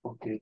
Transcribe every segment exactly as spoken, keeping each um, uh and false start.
Окей.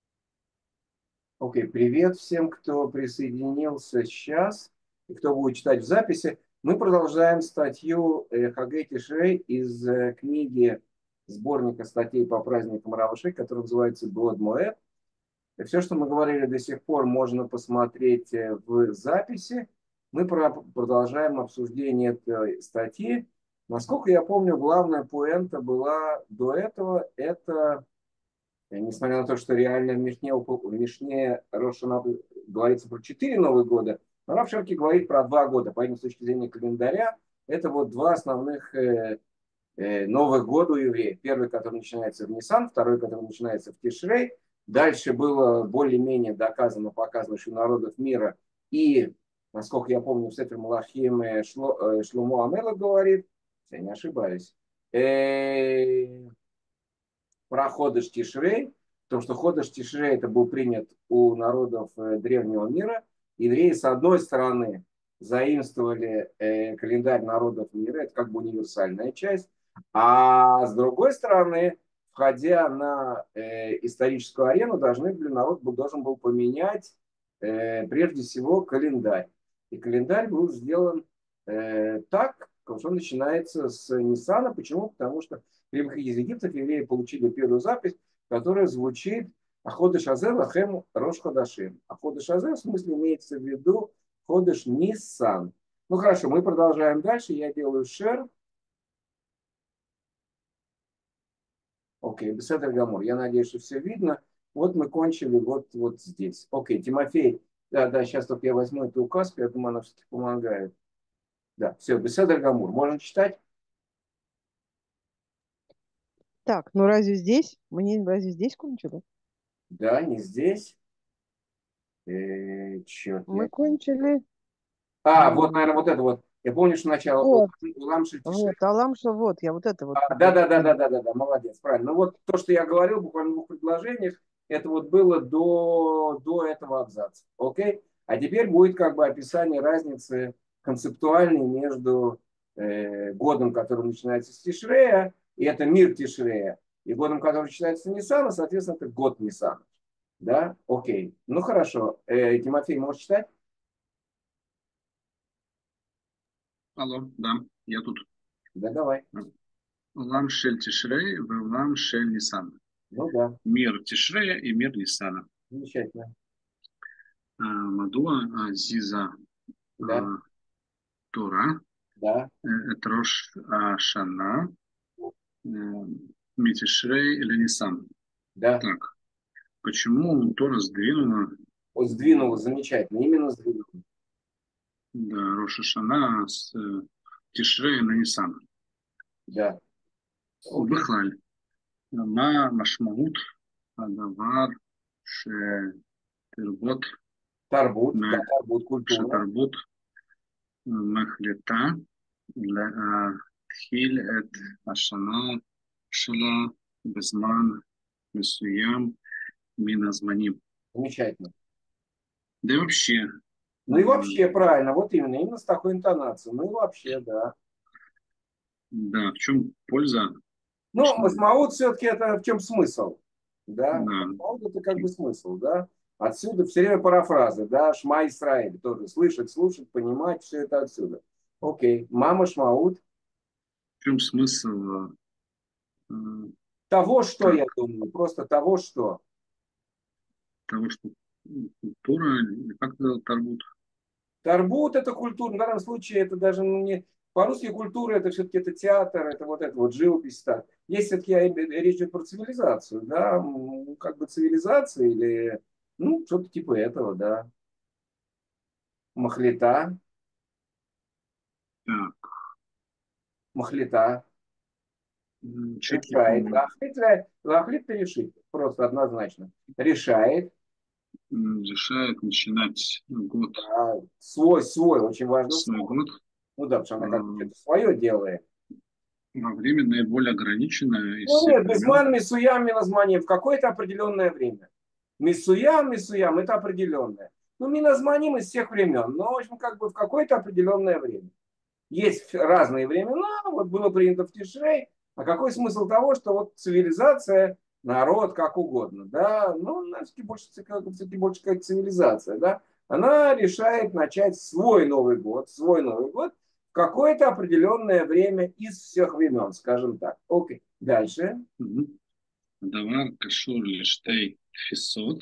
Окей, привет всем, кто присоединился сейчас и кто будет читать в записи. Мы продолжаем статью э, Хагей Тишрей из э, книги сборника статей по праздникам Раваши, который называется «Год Моэд». И все, что мы говорили до сих пор, можно посмотреть э, в записи. Мы про- продолжаем обсуждение этой статьи. Насколько я помню, главная поинта была до этого – это... И несмотря на то, что реально в Мишне, в Мишне Рошана говорится про четыре Новых года, но Рав Шерки говорит про два года. Поэтому с точки зрения календаря это вот два основных э, э, Новых года у евреев. Первый, который начинается в Нисан, второй, который начинается в Тишрей. Дальше было более-менее доказано, показано, что у народов мира и, насколько я помню, в Сефер Малахим э, Шло, э, Шломо Амела говорит, я не ошибаюсь, э, про Ходыш Тишрей, потому что Ходыш Тишрей это был принят у народов э, древнего мира. Евреи, с одной стороны, заимствовали э, календарь народов мира, это как бы универсальная часть, а с другой стороны, входя на э, историческую арену, должны были, народ был, должен был поменять э, прежде всего календарь. И календарь был сделан э, так, что он начинается с Ниссана. Почему? Потому что при выходе из Египта евреи получили первую запись, которая звучит Аходыш Азер Лахем Рош Ходашим. Аходыш Азер в смысле имеется в виду Ходыш Ниссан. Ну хорошо, мы продолжаем дальше. Я делаю share. Окей, Беседер Гамур. Я надеюсь, что все видно. Вот мы кончили вот, вот здесь. Окей, Тимофей. Да, да, сейчас только я возьму эту указку. Я думаю, она все-таки помогает. Да, все, Беседер Гамур. Можно читать? Так, ну разве здесь? Мы не разве здесь кончили? Да, не здесь. Э, черт, Мы я... кончили. А, вот, м, наверное, вот это вот. Я помню, что начало Вот, Улам Шельтиши. вот, Аламша, вот, я вот это вот Да, хотела да, да, да, сказать. да, да, да, молодец, правильно. Ну вот то, что я говорил буквально в двух предложениях, это вот было до, до этого абзаца. Окей? А теперь будет как бы описание разницы концептуальной между э, годом, который начинается с Тишрея, и это мир Тишрея, и годом, который начинается с Ниссана, соответственно, это год Ниссана. Да? Окей. Ну хорошо. Э, Тимофей, можешь читать? Алло, да, я тут. Да, давай. Улам шель Тишрей, Улам шель Нисан. Ну да, Мир Тишрея и мир Нисана. замечательно. А, Мадуа Азиза а, Да, Тора, да, э, это Рош Ашана, э, Митишрей или Нисан. да. Так, почему Тора сдвинула, Вот сдвинуло, замечательно, именно сдвинуло. да, Рош Ашана с э, Тишрея на Нисан? Да. Окей. Бихлаль. מה משמעות הדבר שתרבות Тарбут, да, тарбут, культура. שתרבות מחליטה להתחיל את השנה שלה בזמן מסוים מן הזמנים. Замечательно. Да и вообще, Ну и вообще, правильно, вот именно, именно с такой интонацией. Ну и вообще, да. да, в чем польза? Ну, Что, Масмаут все-таки это в чем смысл? Да, да, Масмаут это как бы смысл, да. Отсюда все время парафразы, да, Шма Исраиль тоже. Слышать, слушать, понимать, все это отсюда. Окей, мама Шмаут. в чем смысл э, Того, что так, я думаю, просто того, что. того, что культура, как это тарбут? Тарбут это культура, в данном случае это даже ну, не по-русски культура, это все-таки это театр, это вот это вот живопись. Так. Есть все-таки речь идет про цивилизацию, да, ну, как бы цивилизация или ну что-то типа этого, да. Махлета, Так, махлета чуть не решает. помню. Лахлит, лахлит решит, просто однозначно. Решает, Решает начинать год, да, свой, свой, очень важно свой свой. год Ну да, потому что э, она как бы что-то свое делает. во время наиболее ограниченное из Ну всех нет, времен. безман, мисуям, миназманим в какое-то определенное время. Мисуям, мисуям, это определенное. Ну, миназманим из всех времен, но, в общем, как бы в какое-то определенное время. Есть разные времена, вот было принято в Тишрей. А какой смысл того, что вот цивилизация народ, как угодно, да, ну, все-таки больше, все-таки больше как цивилизация, да, она решает начать свой Новый год, свой Новый год в какое-то определенное время из всех времен, скажем так. Окей, дальше. דבר קשור לשתי תפיסות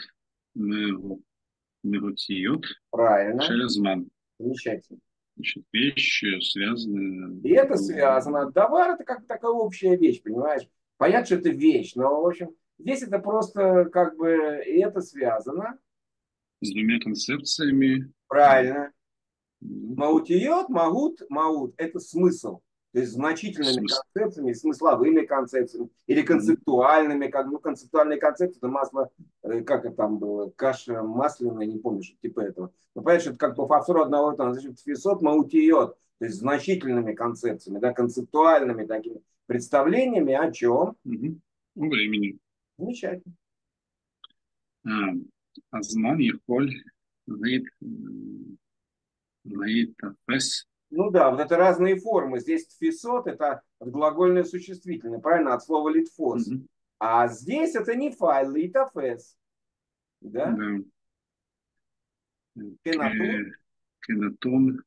מהותיות Правильно. של הזמן. Замечательно. Значит, вещи связаны... И это связано. Давар это как такая общая вещь, понимаешь? Понятно, что это вещь, но, в общем, здесь это просто как бы и это связано. С двумя концепциями. Правильно. Mm-hmm. Маутиот, маут, маут – это смысл. То есть значительными Смысл. концепциями, смысловыми концепциями или концептуальными. Как, ну, концептуальные концепции – это масло, как это там было, каша масляная, не помню, что типа этого. Но понятно, что это как по фактору одного, там, значит, тфисот, маутиот. То есть значительными концепциями, да, концептуальными такими представлениями о чем? Mm-hmm. О времени. Замечательно. הזמן יכול להיתפס. Ну да, вот это разные формы. Здесь тфисот – это глагольное существительное, правильно, от слова литфос. Mm-hmm. А здесь это не файл, литофес. Да? Да. Кенатон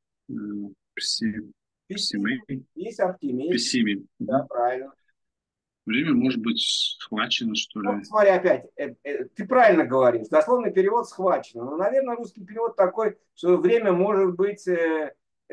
пессимей. Есть оптимист. Пессими. Да, правильно. Время может быть схвачено, что ли? Ну, смотри, опять, э, э, ты правильно говоришь. Дословный перевод схвачено. Но, наверное, русский перевод такой, что время может быть э,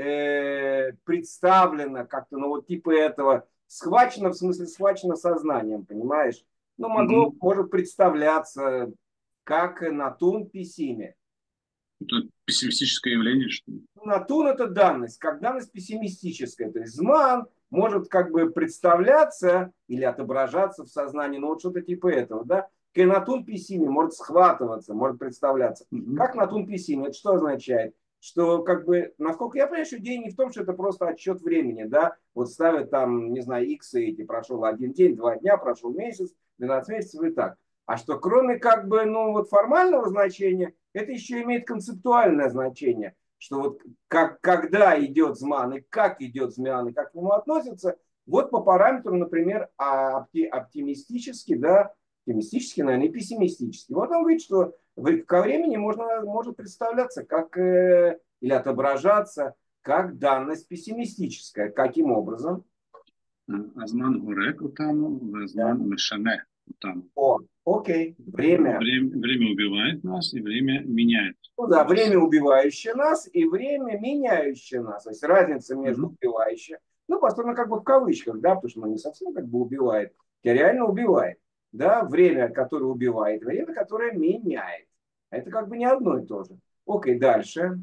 э, представлено как-то, ну вот типа этого. Схвачено, в смысле схвачено сознанием, понимаешь? Ну, могло, mm-hmm. может представляться как натун пессиме. Это пессимистическое явление, что ли? Натун – это данность, как данность пессимистическая. То есть зман может как бы представляться или отображаться в сознании, ну вот что-то типа этого, да? Натун пессиме может схватываться, может представляться. Mm-hmm. Как натун пессиме? Это что означает? Что как бы, насколько я понимаю, что идея не в том, что это просто отсчет времени, да? Вот ставят там, не знаю, иксы эти, прошел один день, два дня, прошел месяц, двенадцать месяцев и так. А что кроме как бы, ну вот формального значения, это еще имеет концептуальное значение, что вот как, когда идет зман и как идет змян и как к нему относятся, вот по параметру, например, опти, оптимистически, да, оптимистически, наверное, и пессимистически. Вот он говорит, что ко времени можно, может представляться как, э, или отображаться как данность пессимистическая. Каким образом? Азман гурек утану, азман мешане утану. О, окей. Время. время. Время убивает нас, и время меняет. Ну да, время убивающее нас и время меняющее нас. То есть разница между mm-hmm. убивающим, ну, постоянно как бы в кавычках, да, потому что оно не совсем как бы убивает, а реально убивает. Да, время, которое убивает, время, которое меняет. Это как бы не одно и то же. Окей, дальше.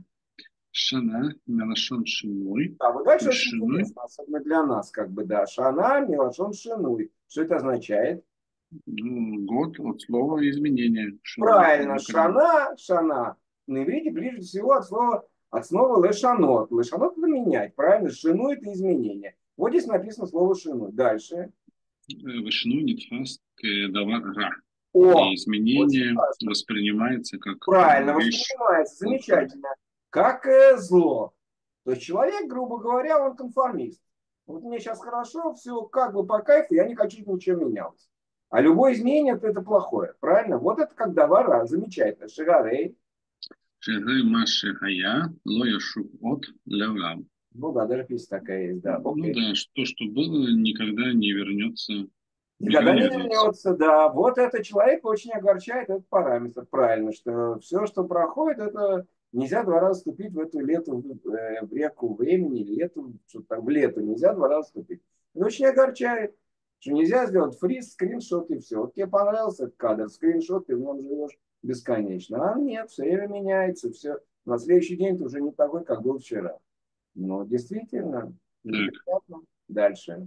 Шана, мелашон шинуй. А вот дальше очень интересно, особенно для нас, как бы, да. Шана, мелашон шинуй. Что это означает? Ну, год от слова изменения. Правильно, шана, шана. На иврите ближе всего от слова, от слова лешанот. Лешанот это менять, правильно? Шину это изменение. Вот здесь написано слово шину. Дальше. Вышну нитфас давар ра. О, и изменение воспринимается как правильно, вещь. Воспринимается, замечательно. Как э, зло. То есть человек, грубо говоря, он конформист. Вот мне сейчас хорошо, все как бы по кайфу, я не хочу ничего менялось. А любое изменение это, это плохое, правильно? Вот это как давара, замечательно. Шигарей. Шигарей маши хая, лоя шук от лявлям. Ну да, даже песня такая есть, да. Ну Окей. да, то, что было, никогда не вернется. Никогда не вернется, да. Вот это человек очень огорчает этот параметр, правильно, что все, что проходит, это нельзя два раза вступить в эту лету, в реку времени, лету, что-то там, в лету нельзя два раза вступить. Это очень огорчает, что нельзя сделать фриз, скриншот и все. Вот тебе понравился этот кадр, скриншот, ты в нем живешь бесконечно. А нет, все время меняется, все. На следующий день ты уже не такой, как был вчера. Но действительно, неприятно. Дальше.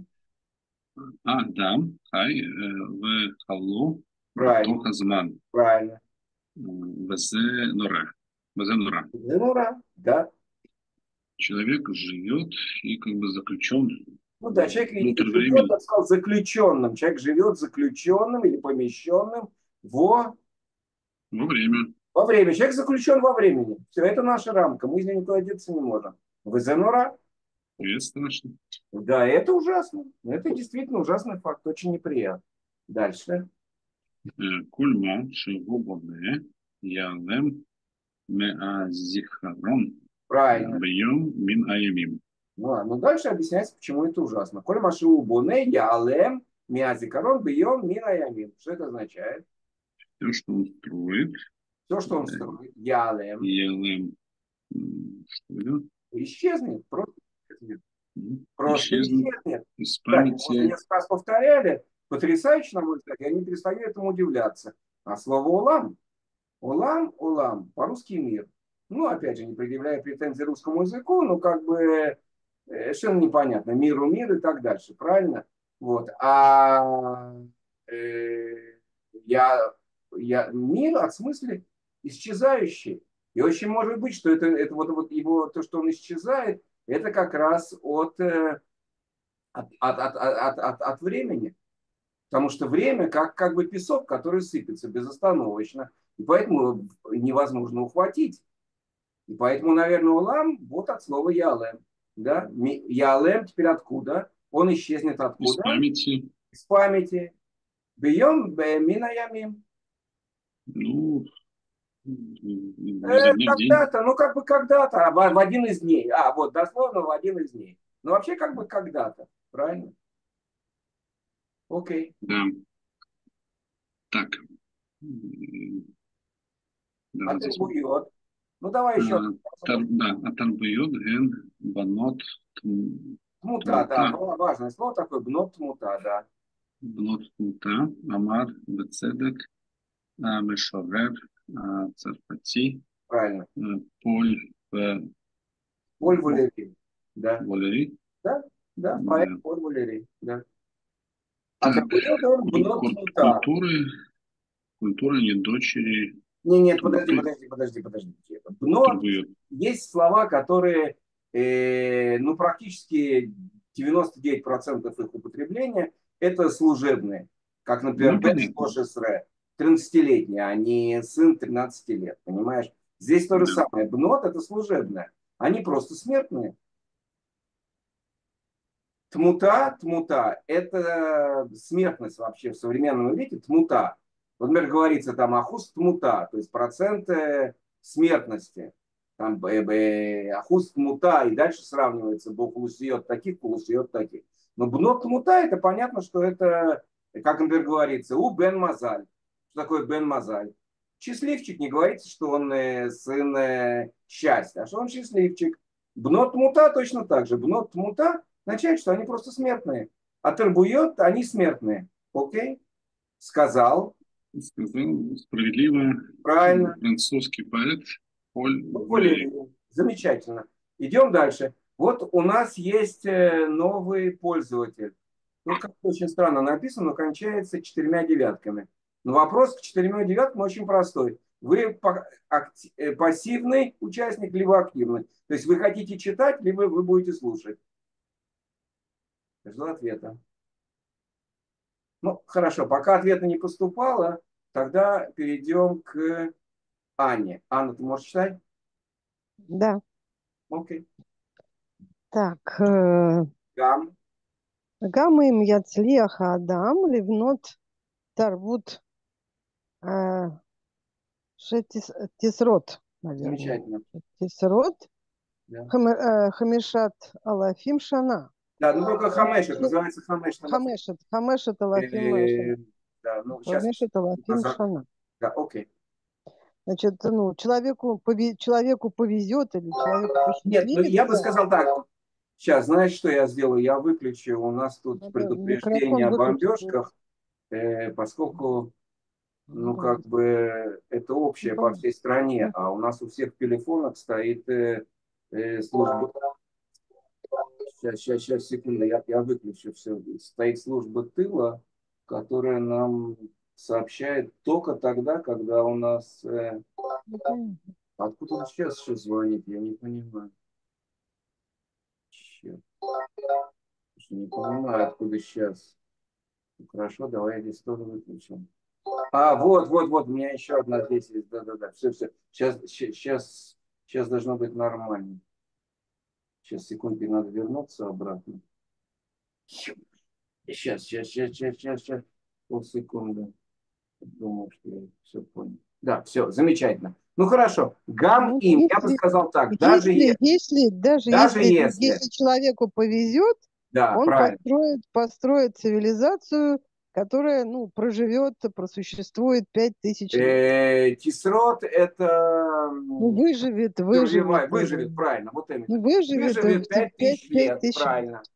Адам хай в халу Правильно. Зман. Правильно. Везе нора. Везе нора. Везе нора, да. Человек живет и как бы заключен. Ну да, человек живет, я сказал, заключенным. Человек живет заключенным или помещенным во... Во время. Во время. Человек заключен во времени. Все, это наша рамка. Мы из нее никуда деться не можем. Везе нора. Это страшно. Да, это ужасно. Это действительно ужасный факт. Очень неприятно. Дальше. כל מה שהוא בונה ייעלם מהזיכרון Правильно. ביום מן הימים. Ну, а, ну дальше объясняется, почему это ужасно. Коль машу боне ялем миазикарон бьем мина ямин. Что это означает? Все, что он строит, Все, что он строит, ялем, ЕЛМ, м, что это? исчезнет. Просто исчезнет. М, Просто исчезнет исчезнет. из Кстати, мы уже памяти. несколько раз повторяли. Потрясающе, на мой взгляд. Я не перестаю этому удивляться. А слово улам. Улам, улам. По-русски мир. Ну, опять же, не предъявляя претензий русскому языку, но как бы э, совершенно непонятно. Миру мир и так дальше. Правильно? Вот. А э, я, я, мир от смысле исчезающий. И очень может быть, что это, это вот, вот его, то, что он исчезает, это как раз от, э, от, от, от, от, от, от времени. Потому что время как, как бы песок, который сыпется безостановочно. И поэтому невозможно ухватить. И поэтому, наверное, улам вот от слова ялем. Да? Ялем теперь откуда? Он исчезнет Из откуда? памяти. Из памяти. Бьем мина ямим. Ну, изо Э, дня в день. когда-то, ну как бы когда-то, а в, в один из дней. А, вот, дословно в один из дней. Ну вообще как бы когда-то. Правильно? Окей. Да. Так. М, А Давайте ты смотрим. бует. Ну давай А, еще. тар- Да, Атарбуйот ген банот тм- Тмута, да, тмута. ва- важное слово такое, бнот тмута, да, בנות תמותה, אמר בצדק המשורר הצרפתי правильно. אה, פול Поль Валерий, да, וולרי. да, да, поэт Да. Поль Валерий, да. А Так, Карбует он куль- бнот куль- тмута. культуры, культура не дочери Не, нет, подожди, тмуты подожди, подожди, подожди. Бнот, торгуют. есть слова, которые, э, ну, практически девяносто девять процентов их употребления это служебные. Как, например, Ну, Бен понятно. Скошесре, тринадцатилетний, а не сын тринадцати лет, понимаешь? Здесь то же Да. самое. Бнот это служебное. Они просто смертные. Тмута, тмута, это смертность вообще в современном иврите, тмута. Вот, например, говорится там ахус тмута, то есть процент э, смертности. Там э, э, ахус тмута, и дальше сравнивается бухлусиот таких, полусиот таких. Но бнот тмута, это понятно, что это, как, например, говорится, у бен мазаль. Что такое бен мазаль? Счастливчик, не говорится, что он э, сын э, счастья, а что он счастливчик. Бнот тмута точно так же. Бнот тмута означает, что они просто смертные. А Тербует, они смертные. Окей? Сказал. Сказал справедливо Правильно. французский поэт Поль Вот Валери. Валерий. Замечательно. Идем дальше. Вот у нас есть э, новый пользователь. Тут как-то очень странно написано, но кончается четырьмя девятками. Но вопрос к четырьмя девяткам очень простой. Вы э, пассивный участник, либо активный. То есть вы хотите читать, либо вы будете слушать. Жду ответа. Ну, хорошо, пока ответа не поступало, тогда перейдем к Анне. Анна, ты можешь читать? Да. Окей. Так. э, Гам. גם אם יצליח האדם לבנות תרבות אה, שתשרוד, наверное. Замечательно. תשרוד Да. חמ- אה, חמישת אלפים שנה. Да, ну только Хамеш, это называется Хамеш. חמשת, חמשת אלפים שנה. Э, Да, ну сейчас. חמשת אלפים שנה. Да, окей. Значит, ну, человеку, пове- человеку повезет или человеку Нет, ну я бы посчастливится. сказал так. Сейчас, знаешь, что я сделаю? Я выключу. У нас тут Надо предупреждение микрофон об выключить. бомбежках, э, поскольку, Ну, ну, да. как бы это общее Ну, по понятно. всей стране, а у нас у всех в телефонах стоит э, э, служба. Сейчас, сейчас, сейчас, секунду, я, я выключу все. Стоит служба тыла, которая нам сообщает только тогда, когда у нас... э, Ну, понятно. Откуда он сейчас еще звонит, я не понимаю. Черт. Не понимаю, откуда сейчас. Ну, хорошо, давай я здесь тоже выключим. А, вот, вот, вот, у меня еще одна здесь есть. Да-да-да, все, все. Сейчас, сейчас, сейчас должно быть нормально. Сейчас, секунду, надо вернуться обратно. Сейчас, сейчас, сейчас, сейчас, сейчас, сейчас. Полсекунды. Думаю, что я все понял. Да, все, замечательно. Ну хорошо. Гам Ну, им, я бы если, сказал так, даже если, если, если, даже даже если, если, если человеку повезет, да, он правильно. построит, построит цивилизацию, которая, ну, проживет, просуществует пять тысяч лет. Э, кислород это Ну, м, выживет, выживет, выживает, э, выживет, правильно, вот именно. ну, выживет Выживет пять пять тысяч лет, тысяч лет. правильно.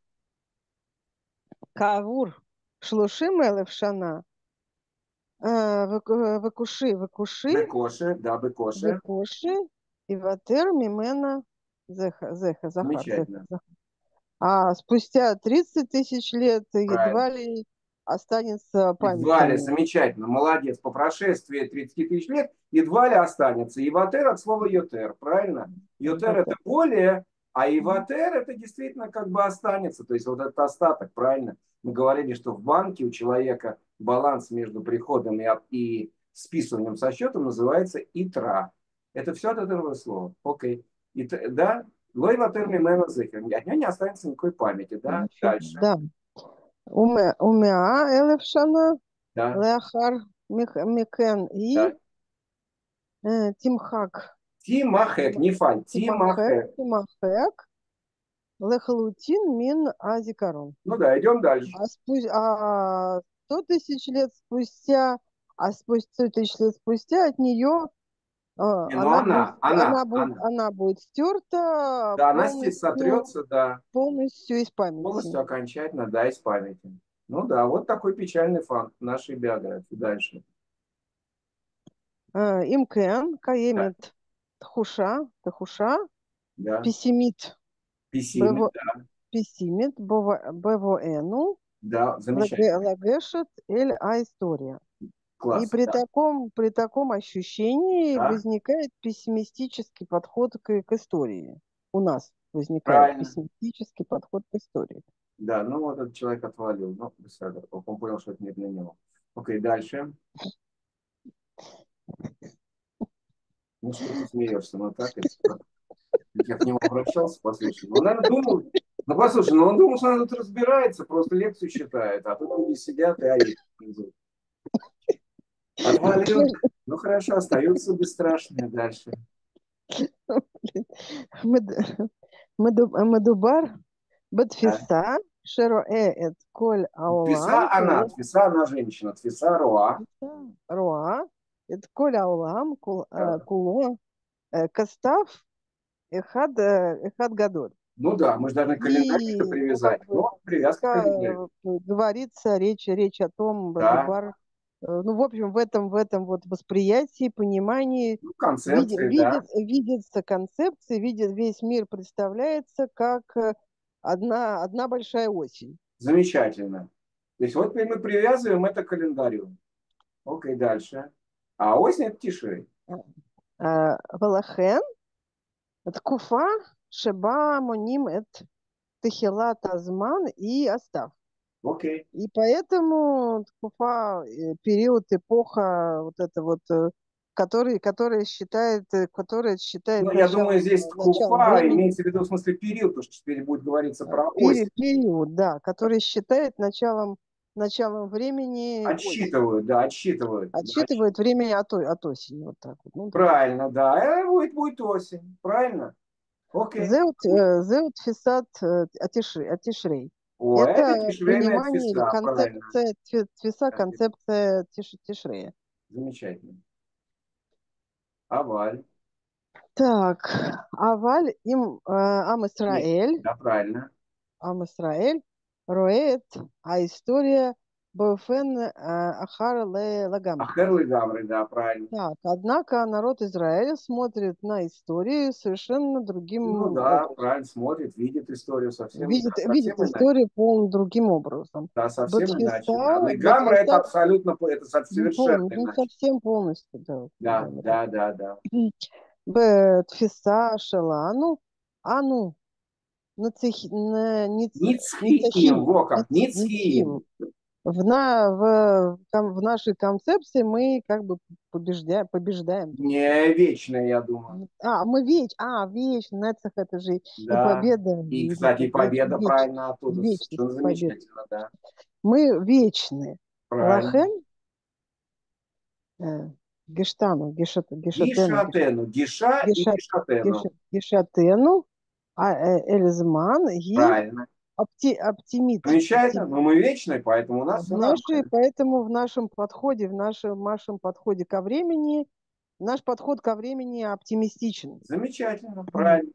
Кавур, шлушим элев шана, э, вак- вакуши, вакуши, Бекоши, да, бекоши. вакуши, и ватер мимена зеха, зеха, захар, зеха, Замечательно, захар. А спустя тридцать тысяч лет правильно. едва ли останется память о Едва ли, нем. замечательно, молодец. По прошествии тридцати тысяч лет едва ли останется. Иватер от слова йотер, правильно? Йотер это более, а иватер это действительно как бы останется. То есть вот этот остаток, правильно? Мы говорили, что в банке у человека баланс между приходом и, от- и списыванием со счетом называется итра. Это все от этого слова. Окей. Ит- да? Лой ватер мимена зехер. От него не останется никакой памяти. Да? Ничего, Дальше. да. Уме- Умеа элев шана, Да, леахар мих- микен и да. э, тимхак. Тимахек, не фаль, Тимахек, Тимахек. тимахек, лехалутин мин азикарон. Ну да, идем дальше. А, спу- а сто тысяч лет спустя, а спустя сто тысяч лет спустя от нее Не, ну она будет, она, она, она будет, она. она будет стерта Да, она здесь полностью, сотрется, да, полностью из памяти. полностью окончательно, да, из памяти. Ну да, вот такой печальный факт нашей биографии. Дальше. Э, Имкен, Да, каемит тхуша, тхуша, да. пессимит, Пессимит, бево, да, пессимит, бево- бевоэну, да, лаге- замечательно. лагешет эль а история. И Класс, при да, таком, при таком ощущении да, возникает пессимистический подход к, к истории. У нас возникает правильно. пессимистический подход к истории. Да, ну вот этот человек отвалил. Ну, беседа. Он понял, что это не для него. Окей, дальше. Ну что ты смеешься? Ну так, это я к нему обращался, послушай. Он, наверное, думал, ну, послушай, ну он думал, что он тут разбирается, просто лекцию читает, а тут люди сидят и аид. Отвалил. Ну, хорошо, остаются бесстрашные дальше. Мед- меду- Медубар Да. бетфиса шероэ эт коль Тфиса аулам она, Тфиса она женщина, Тфиса Руа. роа эт коль аулам кул- Да. э, куло э, кастав эхад э, эхад гадоль. Ну да, мы же должны календарь И, ну, как привязать. бы, Ну, привязка к календарю. ка- говорится, речь, речь о том, Да. Бадубар, э, ну, в общем, в этом, в этом вот восприятии, понимании, Ну, види- концепции, да. видит, видится концепция, видит, весь мир представляется как э, одна, одна большая осень. Замечательно. То есть вот теперь мы привязываем это к календарю. Окей, дальше. А осень это тишей. Э, Валахен, Ткуфа, Шеба, Моним, эт Тахилат Азман и Астав. Окей. И поэтому Ткуфа, э, период, эпоха, вот это вот, э, который, который считает, э, который считает Ну, я думаю, началом, здесь началом ткуфа времени, имеется в виду в смысле период, потому что теперь будет говориться э, про пери- осень. период, да, который считает началом, началом времени осень. Отсчитывают, да, отсчитывают. Да, отсчитывают. Отсчитывает время от, о- от осени, вот так вот. Ну да. Правильно, да. Э, будет, будет осень. Правильно? Окей. Зеут, э, зеут фисат э, атиши- атишрей. О, это Это тишрейная понимание или тфиса, правильно. концепция тфи- тфиса, Да, концепция тиш- тишрея. замечательно. Аваль. Так, Аваль им э, Ам Нет, Исраэль, да, правильно. Ам Исраэль, Роэт, а история Бофен э, Ахар Ле Лагамри. Ахерлы гамры, да, правильно. Так, однако народ Израиля смотрит на историю совершенно другим Ну да, образом. правильно, смотрит, видит историю совсем, Видит, да, видит совсем иначе. историю полным другим образом. Да, совсем иначе, да. Батфиса, Легамра это Батфиса, абсолютно, по- это со- ну, совершенно полностью, ну, иначе. совсем полностью, да. Да, Да, да, да, да. Батфиса, Шелану, Ану, Нацихи- на- Ниц- Ницхиим, Ницахим, во как, Ниц- Ницхим. Ницхиим. В, на, в, ком- в нашей концепции мы как бы побеждаем, побеждаем. Не вечное, я думаю. А, мы веч, а, вечно, Нецах это же и Да. победа, И, и, кстати, и и победа веч- правильно и оттуда. вечность, Совершенно победа. замечательно, да. Мы вечны. Правильно. Лахен, э, Гештану, Гешат, Гешатену, Геш- Гишатену. Гиша и Гешат, Гишатену. Геш- Гешатену, а э, Эльзман и Правильно. опти, оптимит, Замечательно. оптимит. Но мы вечные, поэтому у нас В все нашей, нормально. поэтому в нашем подходе, в нашем, нашем подходе ко времени, наш подход ко времени оптимистичен. Замечательно. Правильно.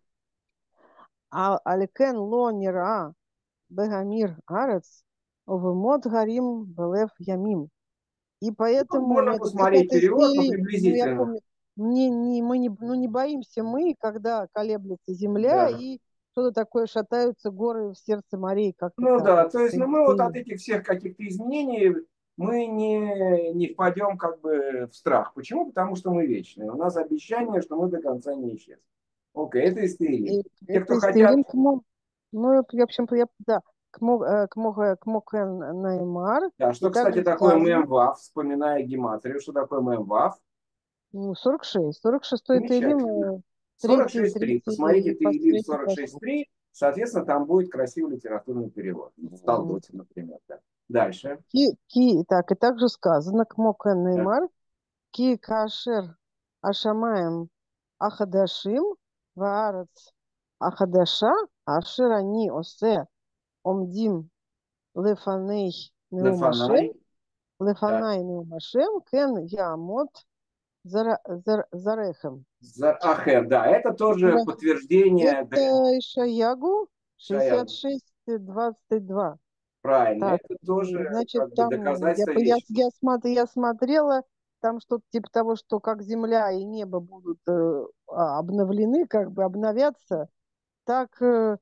А Аликен ло нира бегамир арец овемот гарим белев ямим. И Тут поэтому можно это посмотреть цитата из перевод, но Таилим. Ну, я приблизительно. помню, не, не, мы не, ну, не боимся мы, когда колеблется земля Да. и что-то такое шатаются горы в сердце морей, как-то Ну так. да, Это то есть, ну, мы вот от Таилим. этих всех каких-то изменений мы не, не впадем как бы в страх. Почему? Потому что мы вечные. У нас обещание, что мы до конца не исчезнем. Окей, это из Таилим. И Те, кто это из хотят, Таилим, кмо, ну, я, в общем, я, да, кмо, э, кмо, гэ- кмо кен наймар, да, и что, кстати, также такое сказано, мемвав, вспоминая гематрию, что такое мемвав? ну, сорок шесть, сорок шестой Таилим, Замечательно. э, третий, сорок шесть три. Посмотрите третий, пос- Таилим третий сорок шесть посуд. три. Соответственно, там будет красивый литературный перевод. В М. Талдоте, например. Да. Дальше. Ки, ки, так, и также сказано, кмо кен Да. наймар, ки кашер ашамаем ахадашим ваарец ахадаша ашер они осе омдим лефаней неумашем Лефанай. Да. лефанай неумашем кен ямот зара- зар- зарехем. За- Ахер, да, это тоже Ра- подтверждение да, Это Ишаягу шестьдесят Шаяна. шесть двадцать два. Правильно, Так, это тоже м, значит, как бы там я, доказательство по- я, вещи. я, смотр- я смотрела, там что-то типа того, что как земля и небо будут э, а, обновлены, как бы обновятся, так э,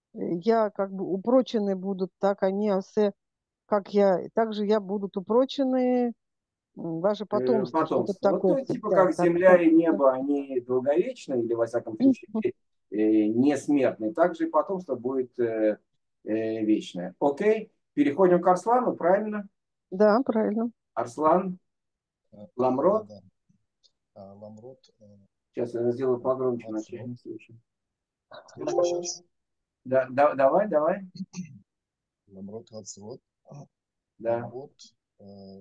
я как бы упрочены будут, так они, осе, как я, так же я будут упрочены м, ваше Э, потомство, что-то потомство. Вот такое, то, типа да, как так, Земля так, и так. небо, они долговечны, или во всяком случае э, несмертны, также и потомство будет э, э, вечное. Окей, переходим к Арслану, правильно? Да, правильно. Арслан, Э, Да, Ламрот. да. А, Ламрот, э, Сейчас я сделаю э, погромче, иначе я Ацвот. не слышу. Слышно сейчас? Да, да, давай, давай. Ламрот Ацвот. Да. Авот э,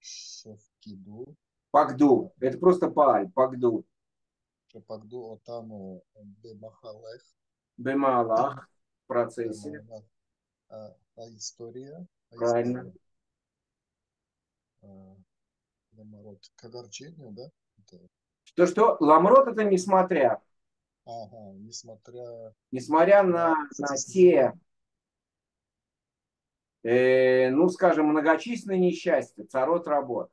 Шефкиду. Пагду. Это просто пааль, пагду. Шепагду Отану Бемахалех. Бемалах в процессе. Бемахалех. А а история. А Правильно. история. э, Ламрот. К огорчению, да? Это- Что, что? Ламрот это несмотря. Ага, несмотря Несмотря на на, на те, стеснение. э, ну, скажем, многочисленные несчастья, царот работ.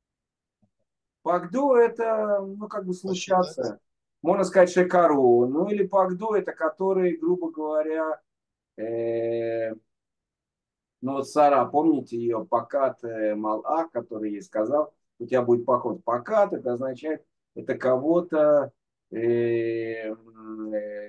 Пагду это, ну, как бы Посчитать. случаться. Можно сказать шекару. Ну, или пагду это который, грубо говоря, э, ну, вот Сара, помните ее, покат э, Малах, который ей сказал, у тебя будет поход. Покат, это означает, это кого-то э, м, э,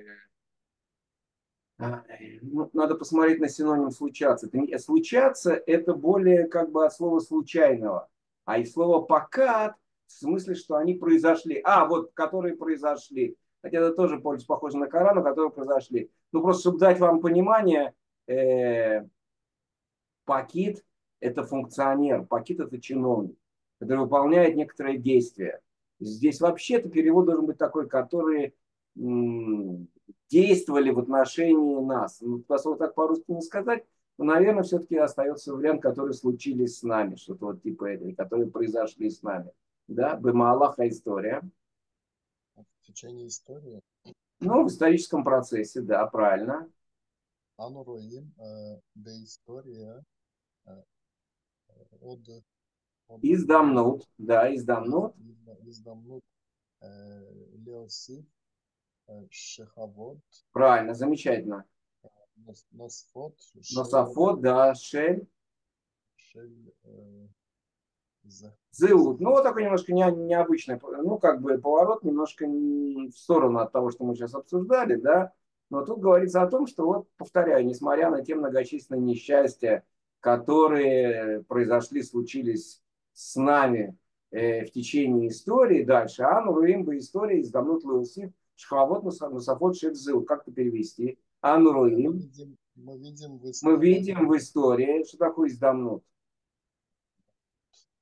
А, ну, надо посмотреть на синоним случаться. Это не- случаться это более как бы от слова случайного. А из слова покат в смысле, что они произошли. А, вот, которые произошли. Хотя это тоже полностью похоже на Коран, но которые произошли. Ну, просто чтобы дать вам понимание, э, пакит это функционер, пакит это чиновник, который выполняет некоторые действия. Здесь вообще-то перевод должен быть такой, который м, действовали в отношении нас. Ну, поскольку так по-русски не сказать, но, наверное, все-таки остается вариант, которые случились с нами, что-то вот типа этого, которые произошли с нами. Да, Бемалаха история. В течение истории. Ну, в историческом процессе, да, правильно. Ану роим э, де история э, от от Издамнут, да, из- издамнут. изда- издамнут э, Леосиф э, Шехавод Правильно, замечательно. Нос- Носфот Шель Нософот, да, шель. Шель э, За- Зылут. Ну, Захар. вот такой немножко не, необычный, ну, как бы поворот немножко не в сторону от того, что мы сейчас обсуждали, да. Но тут говорится о том, что, вот, повторяю, несмотря на те многочисленные несчастья, которые произошли, случились с нами э, в течение истории, дальше, Ану Руим бы история из Дамнут Леусиф Шхавот Нусафот Шекзыл. Как это перевести? Ану Э, Мы Руим. видим, мы видим в Мы истории видим в истории, что такое издамнут.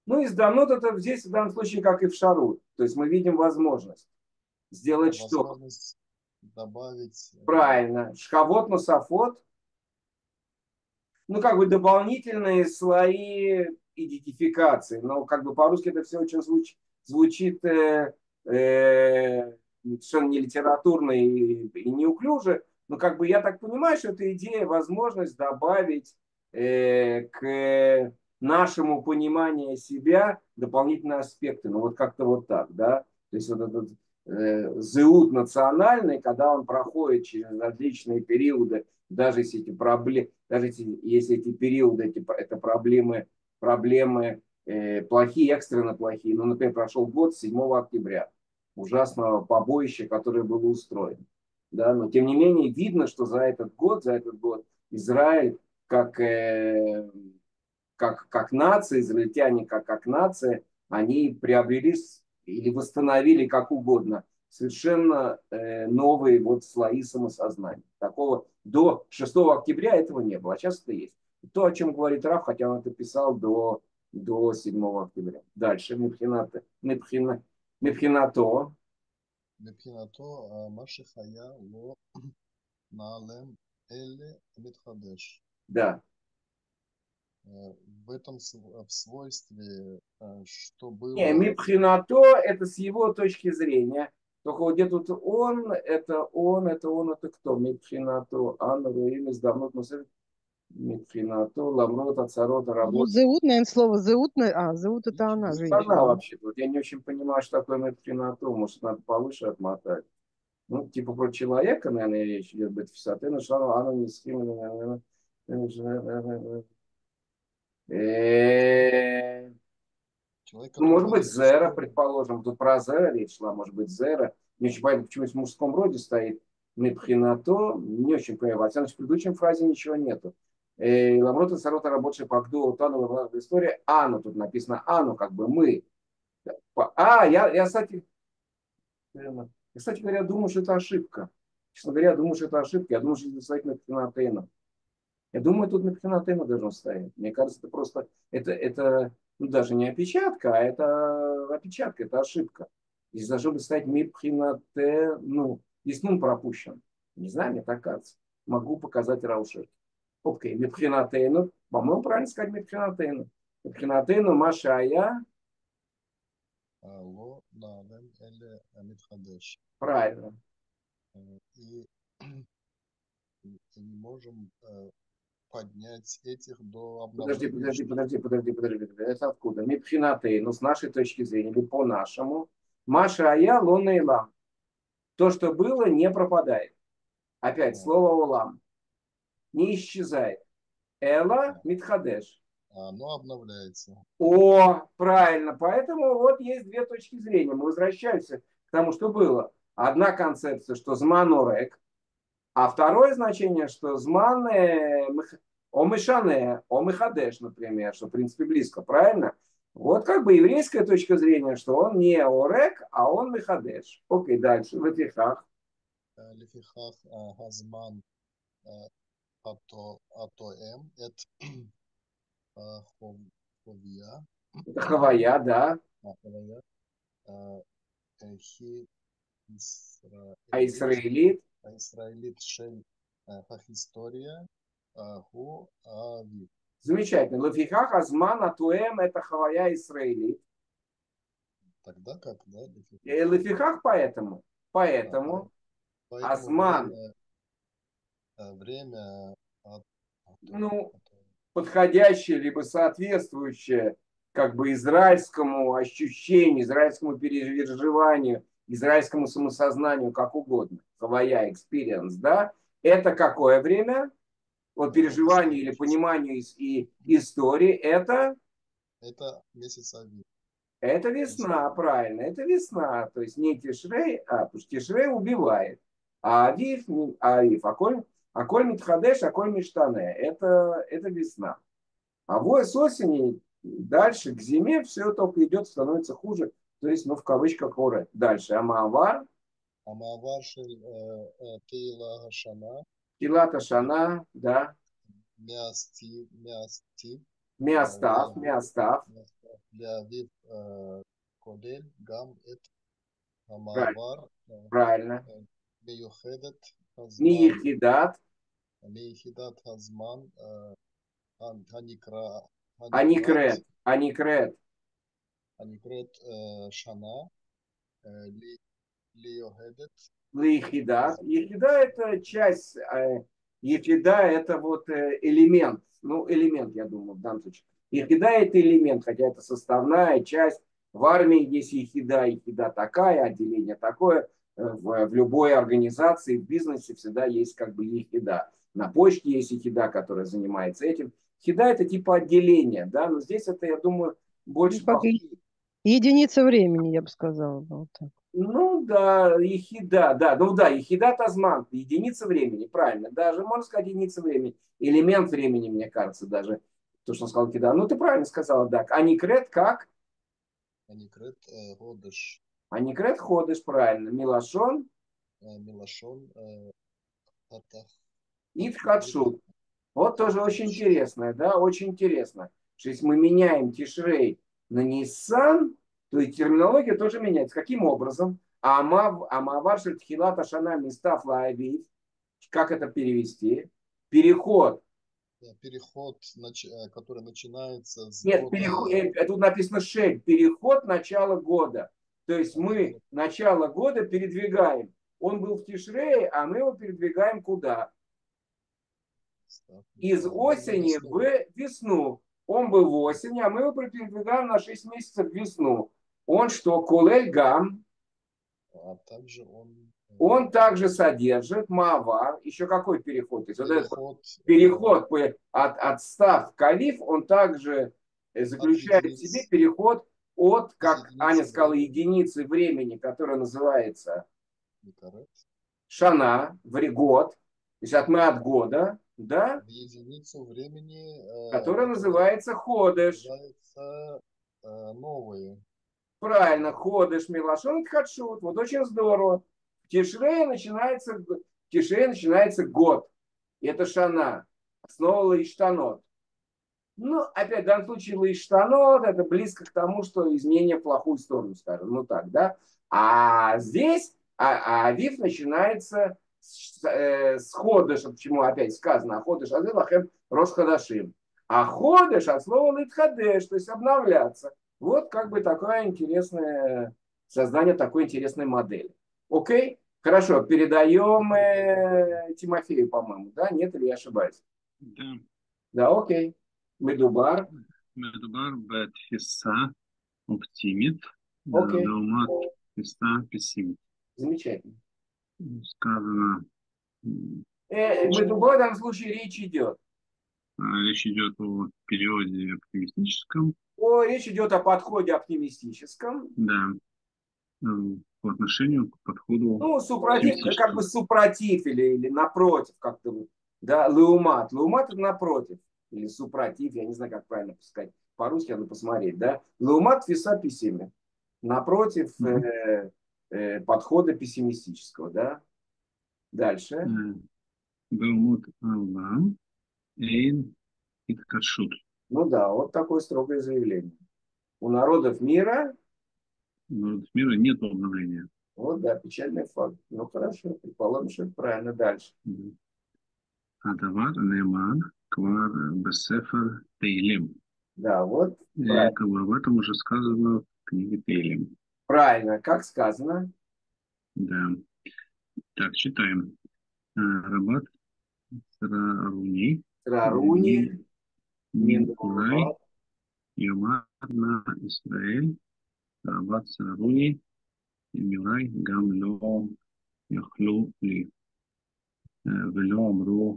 Ну, из Данут это здесь в данном случае как и в Шарут. То есть мы видим возможность сделать что? Возможность добавить э, Правильно. Шхавот, Носафот. Ну, как бы дополнительные слои идентификации. Но как бы по-русски это все очень звуч, звучит э, э, совершенно не литературно и, и неуклюже. Но как бы я так понимаю, что это идея, возможность добавить э, к нашему пониманию себя дополнительные аспекты. Ну, вот как-то вот так, да. То есть вот этот э, зеут национальный, когда он проходит через различные периоды, даже если эти проблемы, даже если, если эти периоды, эти, это проблемы, проблемы э, плохие, экстренно плохие. Ну, например, прошел год с седьмого октября, ужасного побоища, которое было устроено. Да? Но тем не менее видно, что за этот год, за этот год Израиль как, э, как, как нация, израильтяне как, как нация, они приобрели или восстановили как угодно совершенно э, новые вот слои самосознания. Такого до шестого октября этого не было, а сейчас это есть. То, о чем говорит Раф, хотя он это писал до, до седьмого октября. Дальше. Мепхинато. Мепхинато. מבחינתו, מה שחיה לא נעלם אלא מתחדש. Да. В этом в свойстве, что Не, было... мипхинато это с его точки зрения. Только вот где тут он, это он, это он, это кто? Мипхинато, Анна, имя сдавнут, но мипхинато, ламрот, ацарот, Ну, работа. зовут, наверное, слово зовут. А, зовут это она, Она женщина. вообще. Вот я не очень понимаю, что такое мипхинато. Может, надо повыше отмотать. Ну, типа про человека, наверное, речь идет. Бетфисаты, но что она не схема, наверное. Человек, Ну, который может быть, находится в Зера, существовании. предположим. Тут про Зера речь шла, может быть, Зера. Не очень понятно, почему в мужском роде стоит Мипхинато. Не очень понимаю. Во всяком случае, в предыдущем фразе ничего нету. Ламрота Сарота, рабочая по Гду, Тану, в истории. Ану, тут написано Ану, как бы мы. А, я, я, кстати, я, кстати говоря, думаю, что это ошибка. Честно говоря, я думаю, что это ошибка. Я думаю, что это стоит Мипхинатейна. Я думаю, тут Мипхинатейна должно стоять. Мне кажется, это просто, это, это ну, даже не опечатка, а это опечатка, это ошибка. Здесь должно быть стоять Мипхинате, ну, здесь нун пропущен. Не знаю, мне так кажется. Могу показать Раушер. Окей, Мипхинатейну. По-моему, правильно сказать Мипхинатейну. Мипхинатейну Машая. לא נעלם אלא מתחדש. Правильно. И не можем поднять этих до Подожди, обновления. подожди, подожди, подожди, подожди, подожди. Это откуда? Мипхинатей, ну, с нашей точки зрения, или по-нашему. Маша Ая, Лона и Лам. То, что было, не пропадает. Опять слово Олам. Не исчезает. Эла Митхадеш. Оно обновляется. О, правильно. Поэтому вот есть две точки зрения. Мы возвращаемся к тому, что было. Одна концепция, что зман орек, а второе значение, что зман э, омышане, омыхадеш, например, что в принципе близко, правильно? Вот как бы еврейская точка зрения, что он не орек, а он мехадеш. Окей, дальше. В этихах. לפיכך הזמן התואם את החוויה, Это хавая, да. החוויה היא А ישראלית, израилит. הישראלית של ההיסטוריה הוא האביב. Замечательно. Лафихах азман атуэм это хавая израилит. Тогда как, да? И лафихах поэтому. Поэтому Поэтому азман, время, время от, от, ну, от, подходящее, либо соответствующее как бы израильскому ощущению, израильскому переживанию, израильскому самосознанию, как угодно. Хавая, experience, да? Это какое время? Вот переживанию или пониманию и истории, это это месяц Авив. Это весна, правильно, это весна. То есть не Тишрей, а потому что Тишрей убивает. А Авив, не- а Авив, а коль, а коль Митхадеш, а коль Миштане. Это, это весна. А вой с осени дальше к зиме все только идет, становится хуже. То есть, ну, в кавычках, хоры. Дальше. Амавар, המעבר של תהילה השנה Тилата Шана, да. מהסתיו, מהסתיו Мястав, мястав. להעדיף כולל גם את Правильно. המעבר Правильно. מיוחדת הזמן, Миехидат, מיחידת הזמן הנקרא, הנקראת, аникрет, аникрет. הנקראת שנה, לי- ליוהדת Лейхида. Ехида это часть, э, ехида это вот э, элемент. Ну, элемент, я думаю, в данном случае. Ехида это элемент, хотя это составная часть. В армии есть ехида, ехида такая, отделение такое. Э, В, в любой организации, в бизнесе всегда есть как бы ехида. На почте есть ехида, которая занимается этим. Хида это типа отделение, да, но здесь это, я думаю, Ну, больше как похоже. и- единица времени, я бы сказала. Да, вот так. Ну да, ехида, да, ну да, ехида тазман, единица времени, правильно, даже можно сказать единица времени, элемент времени, мне кажется, даже, то, что он сказал кида. Ну ты правильно сказала, да. Аникрет как? הנקראת הודש, Аникрет ходишь, правильно. Милашон מלשון פתח, и פתחות, тхатшут. Вот тоже очень интересно, да, очень интересно. Что если мы меняем тишрей на Ниссан, то и терминология тоже меняется. Каким образом? Амав, амавар шельтхилата шана мистав лаавив. Как это перевести? Переход. переход, нач- э, который начинается с Нет, года, переход, э, тут написано шель. Переход начала года. То есть мы начало года передвигаем. Он был в Тишрее, а мы его передвигаем куда? Из осени в весну. Он был в осени, а мы его передвигаем на шесть месяцев в весну. Он что? Кулель гам. а также он э, Он также содержит мавар. Еще какой переход? То есть вот этот вот переход, э, переход по- от, от став калиф, он также э, заключает в единиц. себе переход от, как Из Аня единицы сказала, времени. единицы времени, которая называется Никарет, шана, в год. То есть от мы от года, да, в единицу времени, э, которая которая называется ходыш. называется э, новые. Правильно, ходыш, милашон, хадшут. Вот очень здорово. В Тишрее начинается, в Тишрее начинается год. И это шана. Снова лаиштанот. Ну, опять, в данном случае лаиштанот, это близко к тому, что изменение в плохую сторону, скажем. Ну так, да. А здесь а, а Авив начинается с, э, с ходыша. Почему опять сказано? А ходыш азелахем рош хадашим. А ходыш от слова литхадеш, то есть обновляться. Вот как бы такое интересное создание такой интересной модели. Окей? Хорошо, передаем э, Тимофею, по-моему, да? Нет, или я ошибаюсь? Да. Да, окей. Медубар. מדובר בתפיסה אופטימית Окей. לעומת תפיסה פסימית. Замечательно. Сказано, м, Э, Медубар в данном случае речь идет. а, речь идет о периоде оптимистическом, О, речь идет о подходе оптимистическом. да, э, по отношению к подходу Ну, супротив, как оптимистическому. бы супротив или, или напротив, как-то вот. Да, леумат. Леумат это напротив. Или супротив, я не знаю, как правильно сказать. По-русски надо посмотреть, да. Леумат фиса писими. Напротив Мгм. э, э, подхода пессимистического, да. Дальше. Э, באומות העולם אין התכחשות. Ну да, вот такое строгое заявление. У народов мира, У народов мира нет обновления. вот да, печальный факт. Ну хорошо, предположим, что это правильно. Дальше. Да. הדבר נאמר כבר בספר תהילים. Да, вот Э, правильно. как бы об этом уже сказано в книге Тейлим. Правильно, как сказано. Да. Так, читаем. Э, Рабат Сараруни Раруни, Мин Урай Минурай. Йомар на Исраэль Рабат Сараруни Мирай Гам Ло Яхлу Ли Э, Вело Амру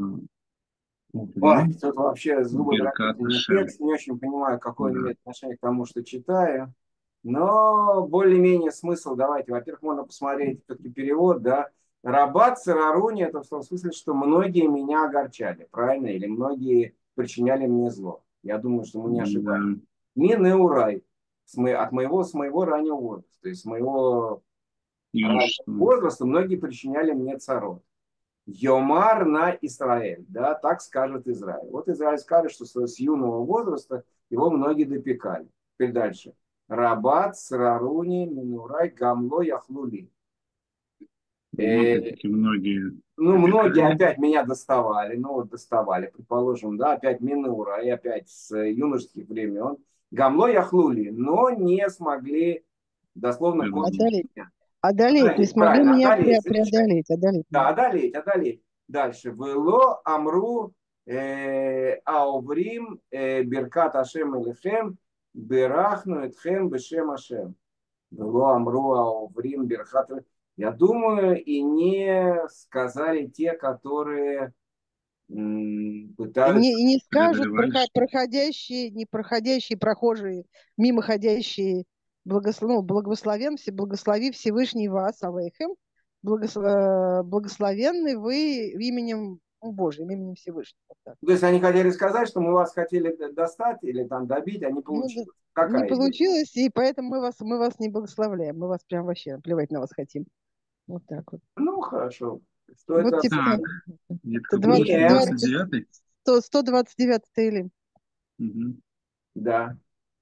Ой, Умри тут вообще Биркат зубодробительный Ашем. текст. Не очень понимаю, какое он Да. имеет отношение к тому, что читаю. Но более-менее смысл давайте. Во-первых, можно посмотреть все-таки перевод, да. Рабат Сараруни, это в том смысле, что многие меня огорчали, правильно? Или многие причиняли мне зло. Я думаю, что мы не ошибаемся. Да. Мин и урай. С мо- От моего, с моего раннего возраста. То есть с моего раннего Юношество. возраста многие причиняли мне царот. Йомар на Израиль, да, так скажет Израиль. Вот Израиль скажет, что с юного возраста его многие допекали. Теперь дальше. Рабат, Сраруни, Минурай, Гамло, Яхлули. Ну, Э, опять-таки многие ну, многие допекали. опять меня доставали, ну, вот доставали, предположим, да, опять Минура, и опять с юношеских времен. Гамло, Яхлули, но не смогли дословно кончить Преодолеть. Одолеть. меня. Одолеть, не Одолеть, смогли правильно, меня пре- одолеть, замечательно. преодолеть. Одолеть Да, меня. одолеть, одолеть. Дальше. Вело амру э, ауврим э, биркат ашем элехем бирахну этхем бешем ашем. Вело амру ауврим биркат. Я думаю, и не сказали те, которые м, И пытаются... не, и не скажут Преодолевали, прохо- что проходящие, не проходящие, прохожие, мимоходящие, благослов, ну, благословен, все, благослови Всевышний вас, алейхем, благос- э, благословенны вы именем Божьим, именем Всевышнего. Вот так. То есть они хотели сказать, что мы вас хотели достать или там добить, а не Ну, да, получилось. не Какая идея? получилось, и поэтому мы вас, мы вас не благословляем, мы вас прям вообще плевать на вас хотим. Вот так вот. Ну, хорошо. Что Вот это? типа так, того. где-то Это какой двадцать, там Не, двадцать, двадцать девятый. сто, сто двадцать девятый Таилим. Угу. да,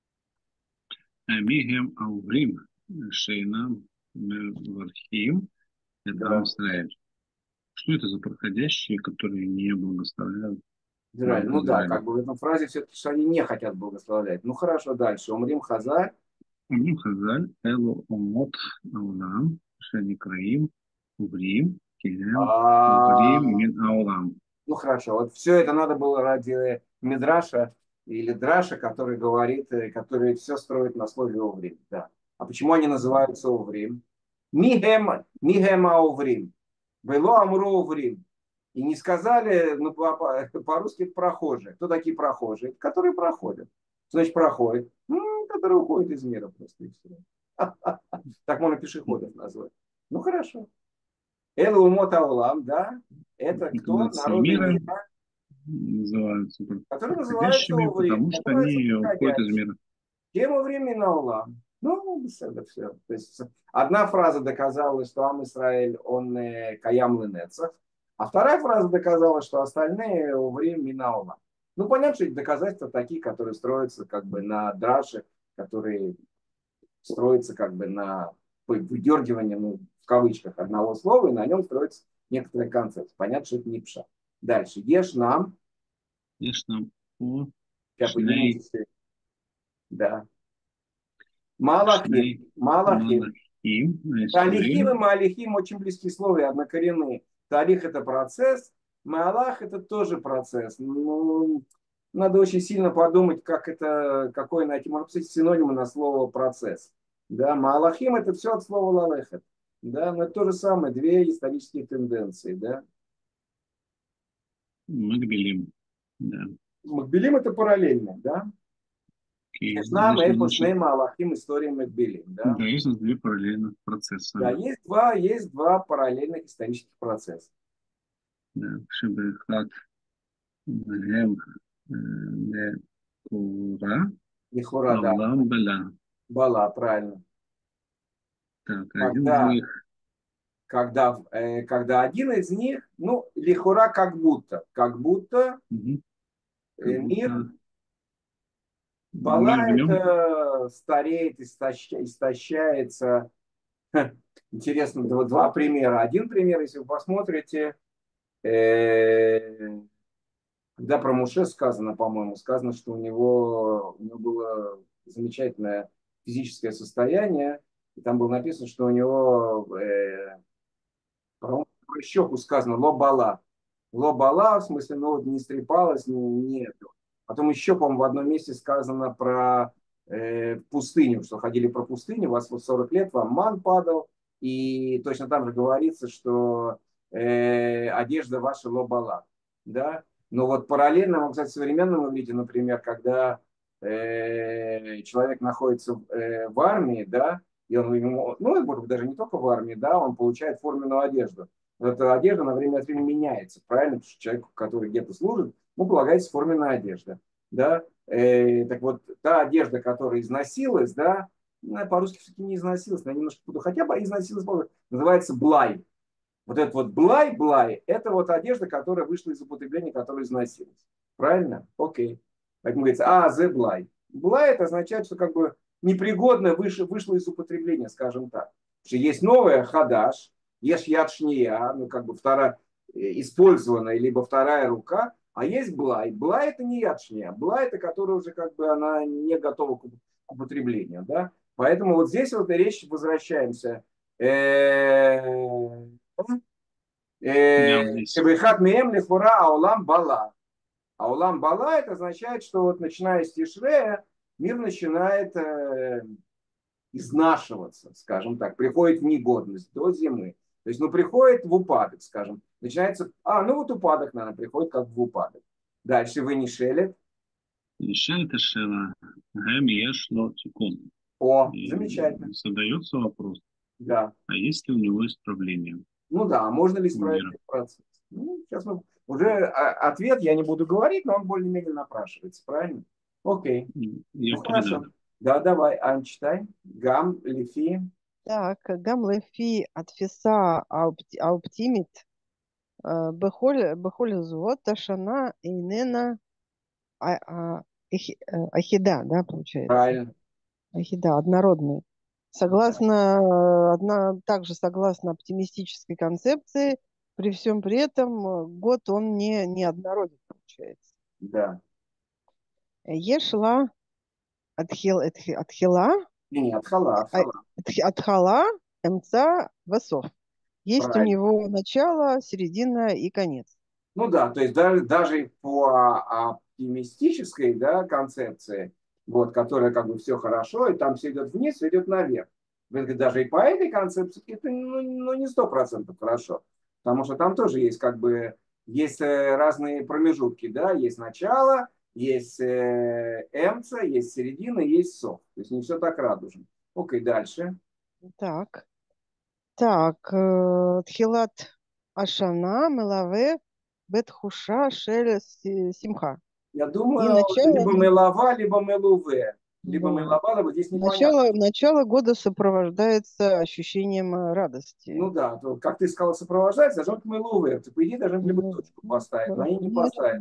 Мигем Ауврим Шейнам Мевархим Эдам да. Исраэль. Что это за проходящие, которые не благословляют Израиль. народ Ну да, Израиля? как бы в этом фразе все-таки, что они не хотят благословлять. Ну хорошо, дальше. Умрим Хазар. Умим Хазаль Элу Омот Аулам Шаникраим Уврим Килем А, Уврим Мин Аулам. ну хорошо, вот все это надо было ради Мидраша или Драша, который говорит, э, который все строит на слове Уврим. Да. А почему они называются Уврим? Мигем, Мигем Ауврим. Было Амру Уврим. И не сказали, ну, по- по- по-русски это прохожие. Кто такие прохожие? Которые проходят. Что значит проходят? Ну, которые уходят из мира просто и все. Так можно пешеходов назвать. Ну, хорошо. Элу умот аулам, да, это кто? Нации Народы мира мира, называются которые называются проходящими, Уврим, потому что которые называются они уходят из проходящими. мира. Тема времени на улам. Ну, это все. То есть одна фраза доказала, что Ам Исраэль, он э, каям ленецах, а вторая фраза доказала, что остальные Уврим Минаула. Ну, понятно, что эти доказательства такие, которые строятся как бы на драше, которые строятся как бы на выдергивании, ну, в кавычках, одного слова, и на нем строится некоторый концепт. Понятно, что это не пша. Дальше. Ешь нам. Конечно, о Сейчас Шней, поднимитесь. Да. Малахим. Шней Малахим. Малахим, Талихим и Исурим. Маалихим очень близкие слова и однокоренные. Талих это процесс, Маалах это тоже процесс. Ну, надо очень сильно подумать, как это, какое найти, может быть, синонимы на слово процесс. Да, Маалахим это все от слова лалехет. Да, но это то же самое, две исторические тенденции. Да. Магбелим. Да. Макбелим это параллельно, да. Окей. Нам Значит, эпос значит, ней Маалахим история Макбелим, да. да, есть у нас две параллельных процесса. Да, есть два, есть два параллельных исторических процесса. Да, Шебехат Гем де Кура Лихура, да. Алам Баля. Бала, правильно. Так, один из Когда, них. когда, э, когда один из них, ну, лихура как будто, как будто Угу. Как э, мир, будто Бала мир в нем. это стареет, истоща- истощается. Ха, интересно, два, два примера. Один пример, если вы посмотрите, э, когда про Муше сказано, по-моему, сказано, что у него, у него было замечательное физическое состояние, и там было написано, что у него э, про, про щеку сказано лобала. Лобала, в смысле, ну вот не стрепалась, не, нет. Потом еще, по-моему, в одном месте сказано про э, пустыню, что ходили про пустыню, у вас вот сорок лет, вам ман падал, и точно там же говорится, что э, одежда ваша лобала. Да? Но вот параллельно, вот, кстати, в современном иврите, например, когда э, человек находится э, в армии, да, и он ему, ну, может быть, даже не только в армии, да, он получает форменную одежду. Вот эта одежда на время от времени меняется, правильно? Потому что человеку, который где-то служит, ему полагается форменная одежда, да. Э, так вот, та одежда, которая износилась, да, ну, по-русски все-таки не износилась, она немножко, хотя бы износилась, называется блай. Вот этот вот блай-блай, это вот одежда, которая вышла из употребления, которая износилась. Правильно? Окей. Поэтому говорится, а, the блай. Блай это означает, что как бы непригодно вышло, вышло из употребления, скажем так. Потому что есть новая хадаш, есть яд шния, ну как бы вторая, использованная, либо вторая рука, а есть блай. Блай это не яд шния. Блай это которая уже как бы она не готова к употреблению. Да? Поэтому вот здесь вот и речь, возвращаемся. Да, здесь. Шебехат меем лихура аулам бала. Аулам бала это означает, что вот начиная с Тишрея мир начинает э, изнашиваться, скажем так, приходит в негодность до зимы. То есть, ну, приходит в упадок, скажем. Начинается, а, ну вот упадок, наверное, приходит как в упадок. Дальше вы не шелет. Нишель Тешева, Гэм Еш Ло Тикун. О, И замечательно. задается вопрос, Да. а есть ли у него исправление Ну да, а можно ли у исправить мира? этот процесс? Ну, сейчас мы... Уже а, ответ я не буду говорить, но он более-менее напрашивается, правильно? Окей. Я Ну передам. хорошо. Да, давай, Ань, читай. Гам, лифи. Так, гам лефи атфиса האופטימית אה, בכל, בכל זאת השנה איננה а- а- эхи- э, ахида, да, получается? Правильно. Ахида, однородный. Согласно, э, одна, также согласно оптимистической концепции, при всем при этом э, год он не, не однороден, получается. Да. Ешла отхил, отхи- отхила, Не, не, отхала, а- отхала. отхи- отхала, эмца, весов. Есть у Правильно. него начало, середина и конец. Ну да, то есть даже, даже по оптимистической, да, концепции, вот, которая как бы все хорошо, и там все идет вниз, все идет наверх. Даже и по этой концепции это ну, ну, не сто процентов хорошо. Потому что там тоже есть как бы есть э, разные промежутки, да, есть начало, есть э, эмца, есть середина, есть сов. То есть не все так радужно. Окей, дальше. Так, так, э, тхилат ашана мелаве бетхуша шель си- симха. Я И думаю, начало, либо мелава, либо мелуве. Либо да, мелава, либо здесь непонятно. начало, начало года сопровождается ощущением э, радости. Ну да, то, как ты сказал, сопровождается, должен быть мелуве. Ты, по идее, должны были бы Ну, точку поставить, но они не поставят. конечно.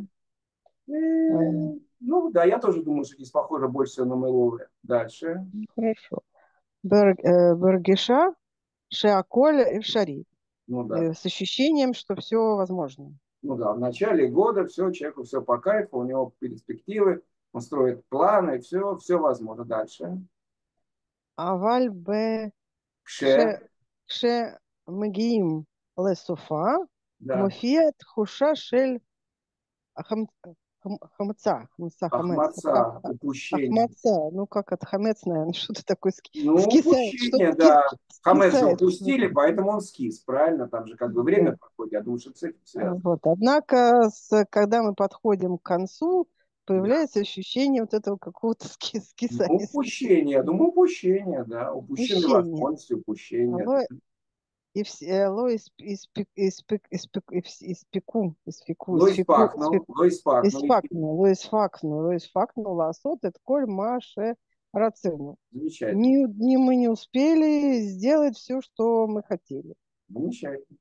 Э, Э, Ну да, я тоже думаю, что здесь похоже больше всего на мелуве. Дальше. Хорошо. Бер- э, Бергеша шеаколь и шари. Ну да. Э, С ощущением, что все возможно. Ну да, в начале года все, человеку все по кайфу, у него перспективы, он строит планы, все, все возможно. Дальше. Аваль бе Кше, кше кше мгиим лесуфа да. муфия тхуша шель хам- хам- хамца. Хамца, хамец. Ха- Ахмаца, упущение. Ахмаца. Ну, как от хамец, наверное, что-то такое ски- Ну, скисает. Что-то упущение, ски- да. Хамец же скисает. упустили, поэтому он скис, правильно? Там же как бы время Да. проходит. Я думаю, что с этим А, связано. Вот. Однако, с, когда мы подходим к концу, Да. появляется ощущение вот этого какого-то ски- Ну, скисания. упущение, я думаю, упущение, да. Упущенные Упущение. возможности, упущение. Алло, и все, алло, исп- испек- испек- испек- ис- испеку, испеку, Лоис испеку, пахнул, испеку, Лоис пахнул. испакну, лоис факну, лоис факну, ласот, это коль маше рацину. Замечательно, Не, не, мы не успели сделать все, что мы хотели. замечательно.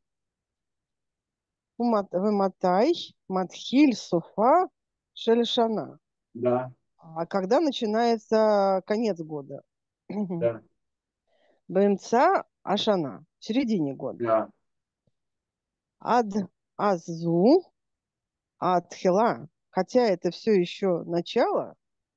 Умат- Вымотай, матхиль, суфа, шельшана. Да, А когда начинается конец года? да, Бенца Ашана, в середине года. да. Ад Азу, Адхила, хотя это все еще начало,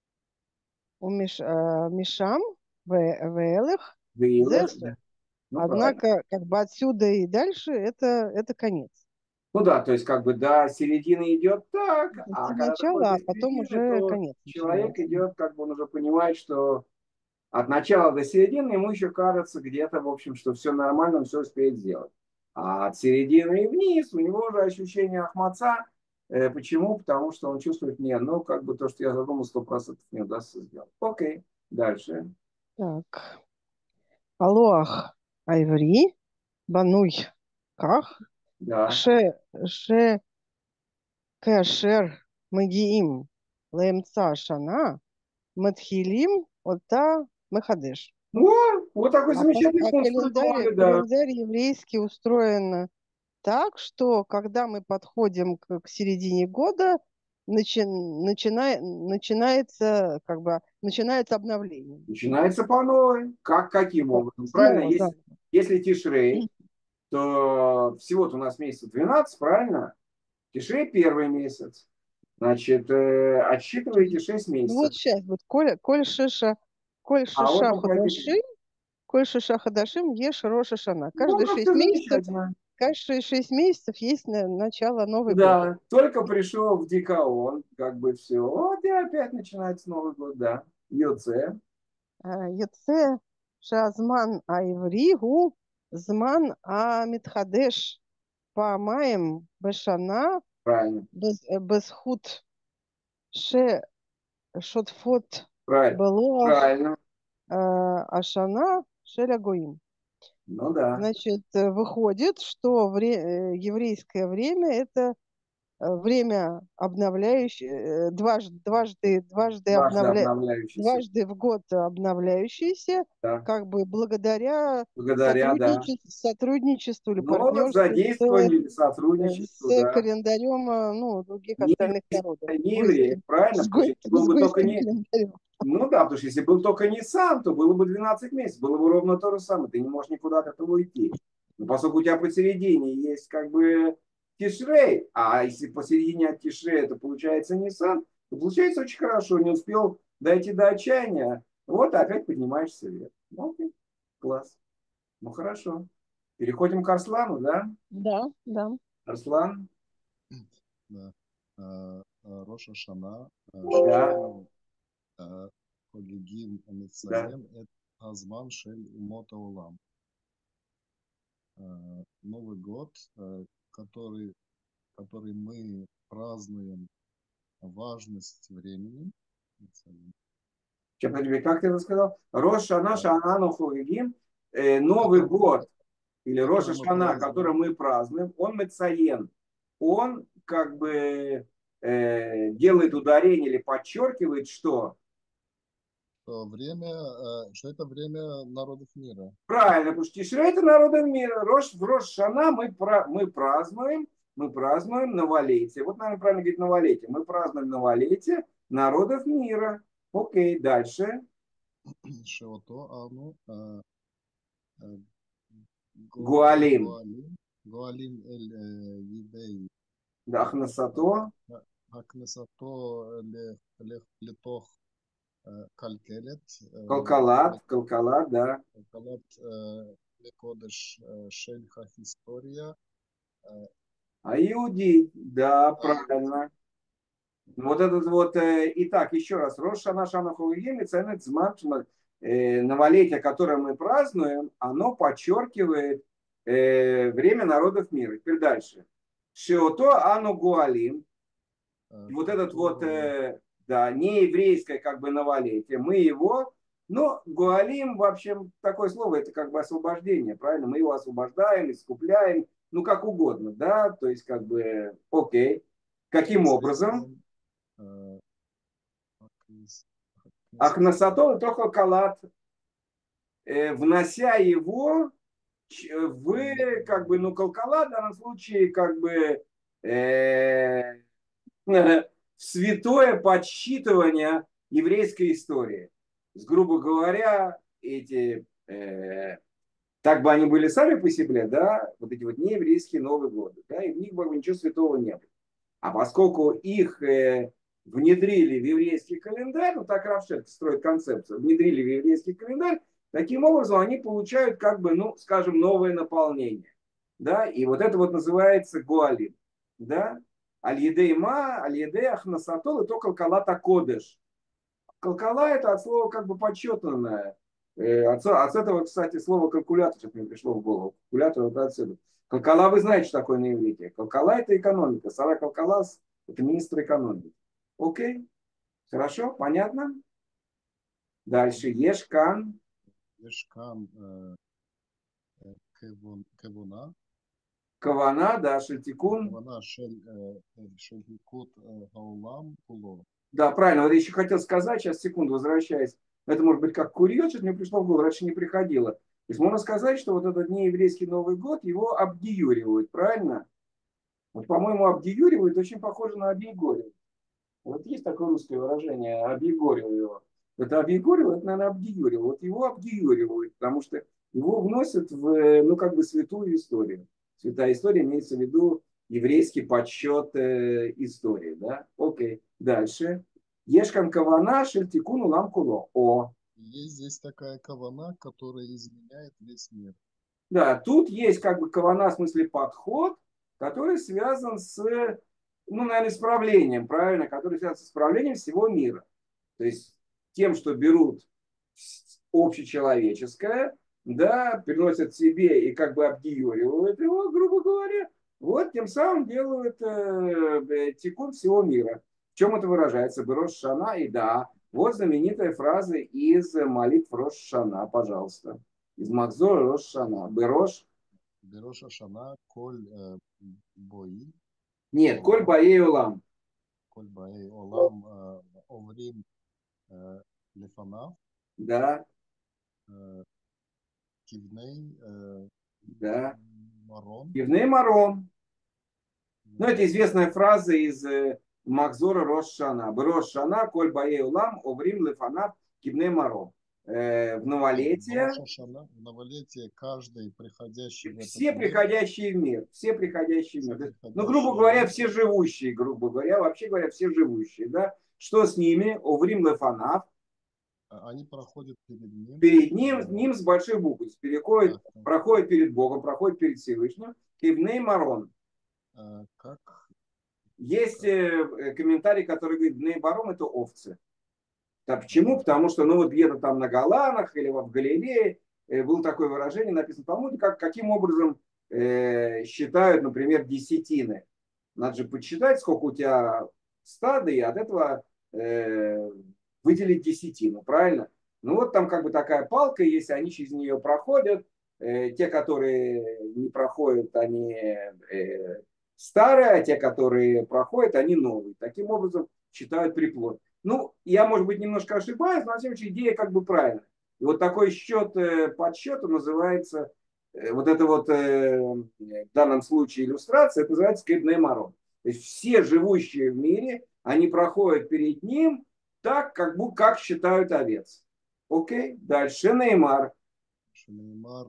у Миш, э, Мишам, Вэлэх, Выявилось, Зесу. да. Ну, правильно. Однако, как бы отсюда и дальше это, это конец. Ну да, то есть как бы до середины идет так, а Это когда доходит начало, до а потом середины, уже то конец человек начинается. идет, как бы он уже понимает, что от начала до середины ему еще кажется где-то, в общем, что все нормально, он все успеет сделать. А от середины и вниз у него уже ощущение ахмаца. Э, Почему? Потому что он чувствует, не, ну, как бы то, что я задумал, сто процентов не удастся сделать. Окей, дальше. Так. Алоах Айври, Бануй Ках, Да. Ше, Ше, Кэшер, Магиим, Лемца Шана, Матхилим, Ота, Махадеш. Ну, вот такой А, ка- замечательный а пункт календарь, придумали, да. календарь еврейский устроен Так что, когда мы подходим к, к середине года, начи, начина, начинается, как бы, начинается обновление. Начинается по новой. Как, каким Да, образом? Правильно? снова, да. Если, если Тишрей, то всего-то у нас месяцев двенадцать, правильно? Тишрей первый месяц. Значит, э, отсчитываете шесть Ну вот месяцев. сейчас, вот Коль, Коль Шиша, Коль А вот Шиша попробуйте. Хадашим, Коль Шиша Хадашим, ешь Роша Шана. Ну, Каждые как шесть все месяцев, замечательно. каждые шесть месяцев есть на, начало Новый год. Да, только пришел в Дикаон, как бы все. Вот и опять начинается Новый год, да. Йоце. Йоце Шазман Айври гу Зман Амитхадеш Паамаем Бешана Правильно, Без- Безхут Ше Шотфот правильно, Белоах правильно. э, Ашана Шеля Гоим. Ну да. Значит, э, выходит, что вре- э, еврейское время это э, время обновляющее, э, дважды, дважды, дважды, Дважды обновля... обновляющийся. дважды в год обновляющееся, Да. как бы благодаря Благодаря, да. сотрудничеству, сотрудничеству или Но партнерству с, задействованию или э, сотрудничеству, с да. календарем э, ну, других Не остальных евреев, народов, не евреев, гойским, правильно? с, Потому что гой- если был с бы только гойским не... календарем. Ну да, потому что если был только Нисан, то было бы двенадцать месяцев, было бы ровно то же самое. Ты не можешь никуда от этого уйти. Но поскольку у тебя посередине есть как бы Тишрей, а если посередине от Тишрея это получается Нисан, то получается очень хорошо. Не успел дойти до отчаяния, вот опять поднимаешься вверх. Ну, окей, класс. Ну хорошо. Переходим к Арслану, да? Да, да. Арслан? Да. Э, э, Роша Шана, э, Да, Шишем, э, Хогигим, да. Мецаем, это Азман Шель Умота Улам. Э, Новый год, э, который, который мы празднуем важность времени. Мецаем. Чем тебе, как ты это сказал? Рош Шана Да. Шанану Хогигим. э, Новый Который, год или Роша который мы Шана, который празднуем. мы празднуем, он мецаен. Он как бы э, делает ударение или подчеркивает, что Что время, э, что это время народов мира. правильно, потому что Тишрей это народы мира. Рош, в Рош Шана мы, пра, мы празднуем, мы празднуем новолетие. Вот, наверное, правильно говорить новолетие. Мы празднуем новолетие народов мира. Окей, дальше. Шеото Ану э, э, Го- Гуалим. Гоалим, Гоалим Эль э, Едей Да, Ахнасато. Акнесато Лех Летох Калькелет Калкалат. Калкалат, да. Калкалет Лекодеш Шельха История А иудей, да, правильно. Вот этот вот, э, итак, еще раз, Рош Шана Шана Хулигим и Ценет Зман, э, новолетие, которое мы празднуем, оно подчеркивает э, время народов мира. Теперь дальше. Шиото Ану Гуалим, вот этот вот, э, да, нееврейское как бы новолетие, мы его, ну, Гуалим, в общем, такое слово, это как бы освобождение, правильно? Мы его освобождаем, искупляем, ну, как угодно, да, то есть как бы, окей. Каким образом? Ахнасато только калат, э, внося его в, как бы, ну, колкала, в данном случае, как бы, э, в святое подсчитывание еврейской истории. С, грубо говоря, эти, э, так бы они были сами по себе, да, вот эти вот нееврейские Новые годы, да, и в них бы ничего святого не было. А поскольку их э, внедрили в еврейский календарь, ну так Равшек строит концепцию, внедрили в еврейский календарь, таким образом они получают, как бы, ну, скажем, новое наполнение. Да? И вот это вот называется гуалим. Да? Аль-едей ма, аль-едей ахнасатол, и то калкалата кодеш. Калкала это от слова как бы почетное. От, от этого, кстати, слово калькулятор, что мне пришло в голову. Калькулятор это отсюда. Калкала, вы знаете, что такое на иврите. Калкала это экономика. Сара Калкалас это министр экономики. Окей? Хорошо? Понятно? Дальше. Ешкан. Ешкан Кевуна. Кавана, да, шельтикун. Кевуна Шельтикут Гаулам Куло. Да, правильно. Вот я еще хотел сказать, сейчас, секунду, возвращаясь. Это может быть как курьез, что мне пришло в голову, раньше не приходило. есть можно сказать, что вот этот нееврейский Новый год, его обгиюривают, правильно? Вот, по-моему, обгиюривают очень похоже на объегоривают. Вот есть такое русское выражение, объегорил его. Это объегорил, это, наверное, обгиюрил. Вот его обгиюривают, потому что его вносят в, ну, как бы святую историю. Святая история имеется в виду еврейский подсчет э, истории, да? Окей, дальше. Ешкан кавана шельтикуну ламкуло. О, Есть здесь такая кавана, которая изменяет весь мир. да, тут есть как бы кавана, в смысле подход, который связан с, ну, наверное, исправлением, правильно? Который связан с исправлением всего мира. То есть тем, что берут общечеловеческое, да, приносят себе и как бы обгиюривают его, грубо говоря, вот тем самым делают э, тикун всего мира. В чем это выражается? Рош Шана и да. Вот знаменитая фраза из молитв Рош Шана, пожалуйста. Из Махзора Рош Шана. Берош. Берош Ашана, коль э, бои, Нет, коль олам, баей улам. коль бои, олам, э, оврим, э, лефанав, Да, э, кивней, э, да. марон. Кивней маром. Ну, это известная фраза из э, Махзора Рош Шана. Рош Шана, коль баей улам, оврим лефанав, кивней маром. Э, в В Рош новолетие Ашана, в новолетие каждый приходящий в этот все мир, приходящие в мир, все приходящие в все мир. То есть, ну, грубо приходящие в говоря, мир, все живущие, грубо говоря, вообще говоря, все живущие, да. Что с ними? Оврим лефанав. а они проходят перед ним, Перед ним, э, ним с большой буквы. Переходит, так, так, проходит перед Богом, проходит перед Всевышним. Кивней марон. э, как, Есть как, э, комментарий, который говорит, Бней Баром это овцы. Так, почему? Потому что, ну, вот где-то там на Голанах или в Галилее э, было такое выражение, написано в Талмуде, как, каким образом э, считают, например, десятины. Надо же подсчитать, сколько у тебя стада, и от этого э, выделить десятину, правильно? Ну, вот там как бы такая палка, если они через нее проходят, э, те, которые не проходят, они э, старые, а те, которые проходят, они новые. Таким образом считают приплод. Ну, я, может быть, немножко ошибаюсь, но, на всяком случае, идея как бы правильная. И вот такой счет э, по счету называется, э, вот это вот э, в данном случае иллюстрация, это называется Кедней Марон. То есть все живущие в мире, они проходят перед ним так, как, будто, как считают овец. Окей, дальше Неймар. Шенеймар,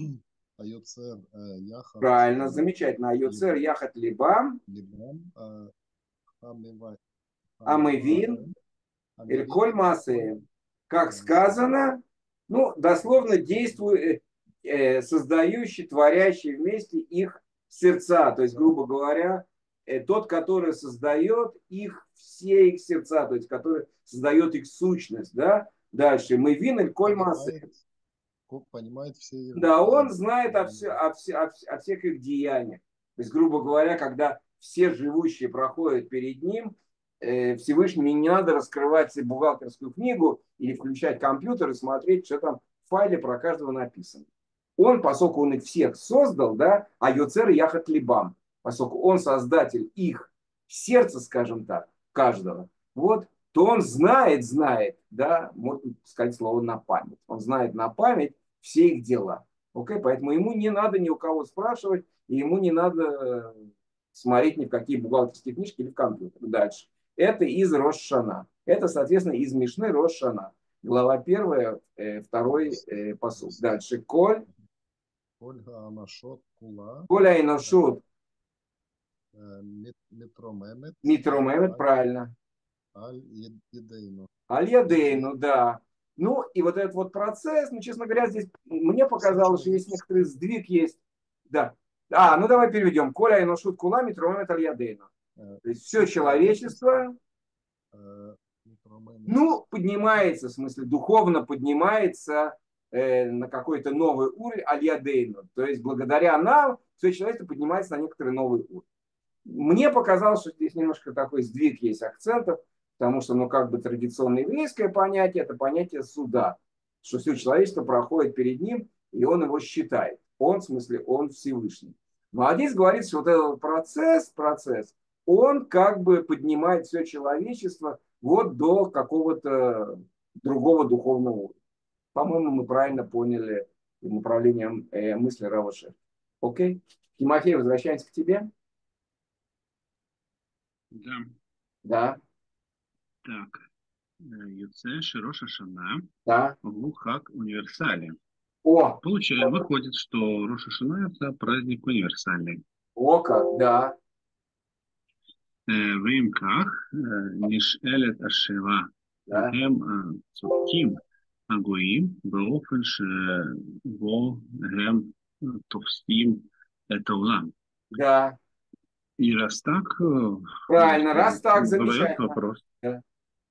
Айоцер, э, Яхат, Правильно, э, замечательно. Айоцер Либ- Яхат Либам, Либам, э, Хамива- Амевин, Хамиваем, Амивин, Эль-Коль Эль-Коль, Маасеем. Как э, сказано, ну, как дословно сказано, действует, э, создающий, творящий вместе их сердца. То есть, сердца, грубо говоря, э, тот, который создает их, все их сердца, то есть, который создает их сущность, да. Дальше. Мы вин Эль-Коль понимает, Маасеем. ко- понимает все их Да, э, он знает о, все, деяния. о, все- о вс- о всех их деяниях. То есть, грубо говоря, когда все живущие проходят перед ним, э, Всевышнему не надо раскрывать себе бухгалтерскую книгу или включать компьютер и смотреть, что там в файле про каждого написано. Он, поскольку он их всех создал, да, а Йоцер Яхат Либам, поскольку он создатель их сердца, скажем так, каждого, вот, то он знает, знает, да, можно сказать слово на память. Он знает на память все их дела. Окей, поэтому ему не надо ни у кого спрашивать, и ему не надо э, смотреть ни в какие бухгалтерские книжки или в компьютер. Дальше. Это из Рош Шана. Это, соответственно, из Мишны Рош Шана. Глава первая, э, второй Есть, э, посуд. есть. Дальше. Коль, Ольга Анашот Кула, Коль э, Айношут э, Мит- Митромемет, э, Митромемет, Аль правильно. Аль Ед- Едейну. Аль-Ядейну, Еде- да. Ну, и вот этот вот процесс, ну, честно говоря, здесь мне Все показалось, что есть некоторый человечество, сдвиг есть. Да. А, ну давай переведем. Коля Айношут Кула Митромемет Аль-Ядейну. э, То есть все все человечество, человечество, э, Митромемет, ну, поднимается, в смысле, духовно поднимается э, на какой-то новый уровень аль-ядейну. То есть благодаря нам все человечество поднимается на некоторый новый уровень. Мне показалось, что здесь немножко такой сдвиг есть акцентов, потому что, ну, как бы традиционное еврейское понятие, это понятие суда, что все человечество проходит перед ним, и он его считает. Он, в смысле, он Всевышний. Ну, а здесь говорится, что вот этот процесс, процесс, он как бы поднимает все человечество вот до какого-то другого духовного уровня. По-моему, мы правильно поняли направлением э, мысли Рава Шефера. Окей? Тимофей, возвращаемся к тебе. Да. Да. Так. Юце Широша Шана Да. Гухак универсали. О, Получаем, выходит, что Рош ха-Шана это праздник универсальный. о как, да. ואם כך, נשאלת השאלה, Да. הם צודקים הגויים באופן שבו הם תופסים את העולם. Да. И раз так, Правильно, раз так, задает замечательно. вопрос, Да.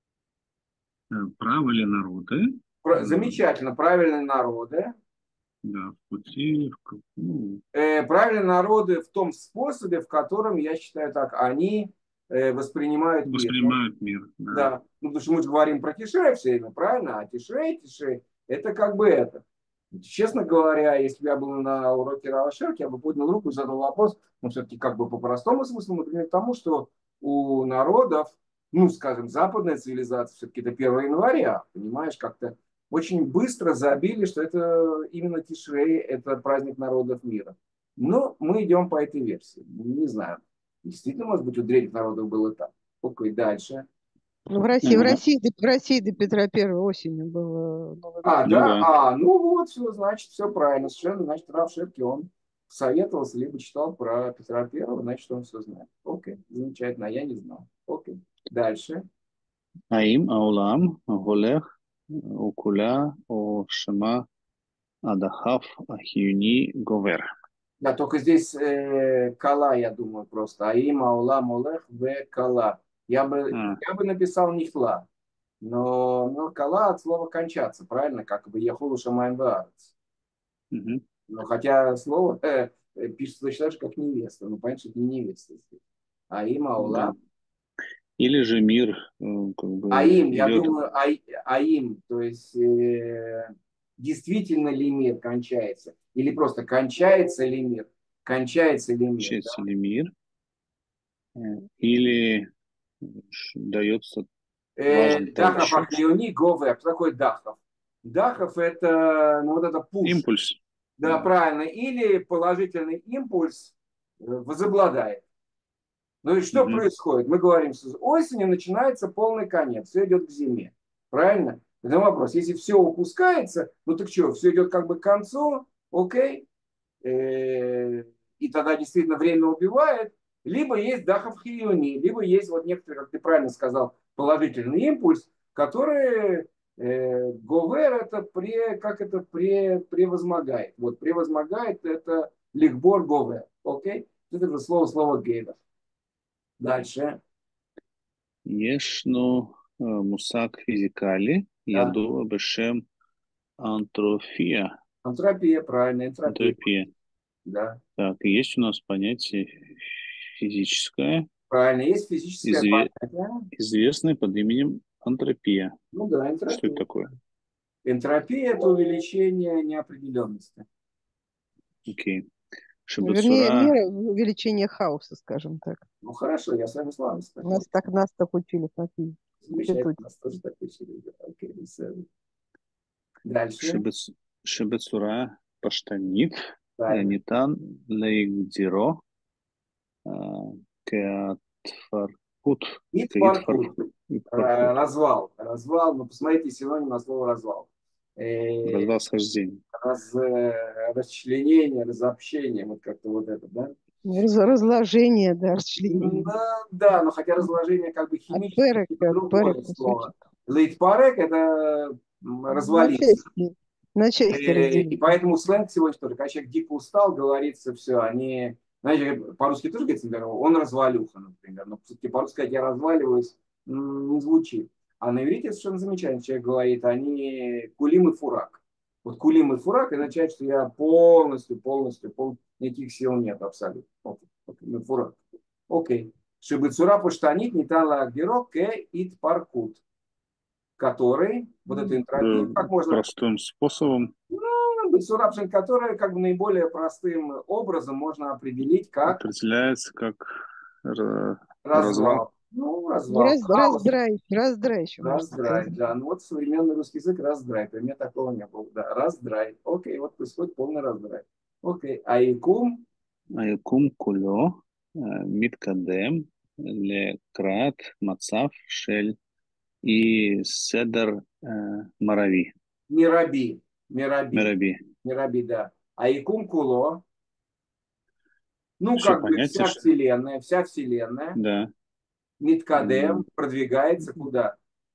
правы ли народы, Про- Замечательно, правильные народы. да, в пути, в, ну, Э, правильные народы в том способе, в котором, я считаю так, они э, воспринимают мир. воспринимают мир. Да. Да, ну потому что мы же говорим про Тишрей все время, правильно? А Тишрей, Тишрей, это как бы это. Честно говоря, если бы я был на уроке Рава Шерки, я бы поднял руку и задал вопрос, но все-таки как бы по простому смыслу, например, к тому, что у народов, ну, скажем, западная цивилизация, все-таки это первое января, понимаешь, как-то очень быстро забили, что это именно Тишрей, это праздник народов мира. Но мы идем по этой версии. Не знаю. Действительно, может быть, у древних народов было так. Окей, дальше. Ну, в России, в Ага. России, до- в России до Петра Первого осенью был Новый год. А, Ну да? да. А, ну вот, все, значит, все правильно. Совершенно, значит, Рав Шепки, он советовался, либо читал про Петра Первого, значит, он все знает. Окей, замечательно, а я не знал. Окей, дальше. האם העולם הולך וכולה או שמא הדחף החיוני גובר? Да, только здесь э, кала, я думаю, просто. Аим, аула, молех, в кала. Я бы, А, я бы написал нихла. Но, но кала от слова кончаться, правильно? Как бы ехулу шамаем ваарец. мгм. Но хотя слово э, э, пишется точно так же, как невеста. Ну, понятно, что это не невеста здесь. Аим, Да. аула. Или же мир э, как бы Аим, я идет, думаю, ай, аим, то есть э, действительно ли мир кончается? Или просто кончается ли мир? Кончается ли мир? Да? кончается ли мир, э, или ш- дается Э, важный Дахов еще Ахлиони Гове. Что такое Дахов? Дахов это, ну, вот это пуш. импульс. Да, Да. правильно. Или положительный импульс э, возобладает. Ну и что Мгм. происходит? Мы говорим, что с осени начинается полный конец, все идет к зиме. Правильно? Это вопрос. Если все упускается, ну так что, все идет как бы к концу, окей, э, и тогда действительно время убивает, либо есть дахов хиони, либо есть вот некоторые, как ты правильно сказал, положительный импульс, который э, говер это пре, как это пре, превозмогает. Вот превозмогает это лихбор говер, окей? Это же слово, слово гейдер. Дальше. ישנו אה, מושג פיזיקלי Да. ידוע בשם антрофия. Антропия, правильно, энтропия. Антропия. Да. Так, и есть у нас понятие физическое, Правильно, есть физическое изве- понятие. известное под именем антропия. Ну да, Что это энтропия. такое? Энтропия – это увеличение неопределенности. Окей. Вернее, Шибацура, мера увеличения хаоса, скажем так. Ну хорошо, я с вами славно Нас так, нас так учили в физике. Замечательно, у нас тоже так учили. Окей, беседа. Дальше. шибац- шибацура паштанит, Правильно. ניתן להגדירו אה, כהתפרקות, Итпаркут. כהתפרקות, Э, התפרקות, Развал. Развал. Ну, посмотрите синоним на слово развал. Э, развал схождения. Раз, э, расчленение, разобщение. Вот как-то вот это, да? Раз- разложение, да, расчленение. Да, да, но хотя разложение как бы От химически перек, это от другое перек слово. кусочек. Лейтпарек – это м, На развалиться. части. На части Э, И разделить. поэтому сленг сегодня тоже, когда человек дико устал, говорится все, они, знаете, по-русски тоже говорится, например, он развалюха, например, но все-таки по-русски сказать я разваливаюсь м, не звучит. А на иврите совершенно замечательно человек говорит, они кулим и фурак. Вот кулим и фурак означает, что я полностью, полностью, пол... никаких сил нет абсолютно. Окей, окей, фурак. Окей. Шибыцура паштанит не тала герок ке ит паркут, который, вот эту Э, энтропию, как можно Простым способом. Бетсурабшин, который как бы наиболее простым образом можно определить как Определяется как ра- развал. развал. Ну, Ну, развал, раз, хаос, раздрай, раздрай еще можно раздрай, сказать. да. Ну вот современный русский язык раздрай. При мне такого не было, да. Раздрай. Окей, вот происходит полный раздрай. Окей. А икум, היקום כולו אה, מתקדם לקראת מצב של אי סדר אה, מערבי, мираби, мираби, מרבי. мираби, да. А икум куло, ну, Что как бы понятие, вся что... Вселенная, вся Вселенная, Да. Миткадем м, продвигается куда?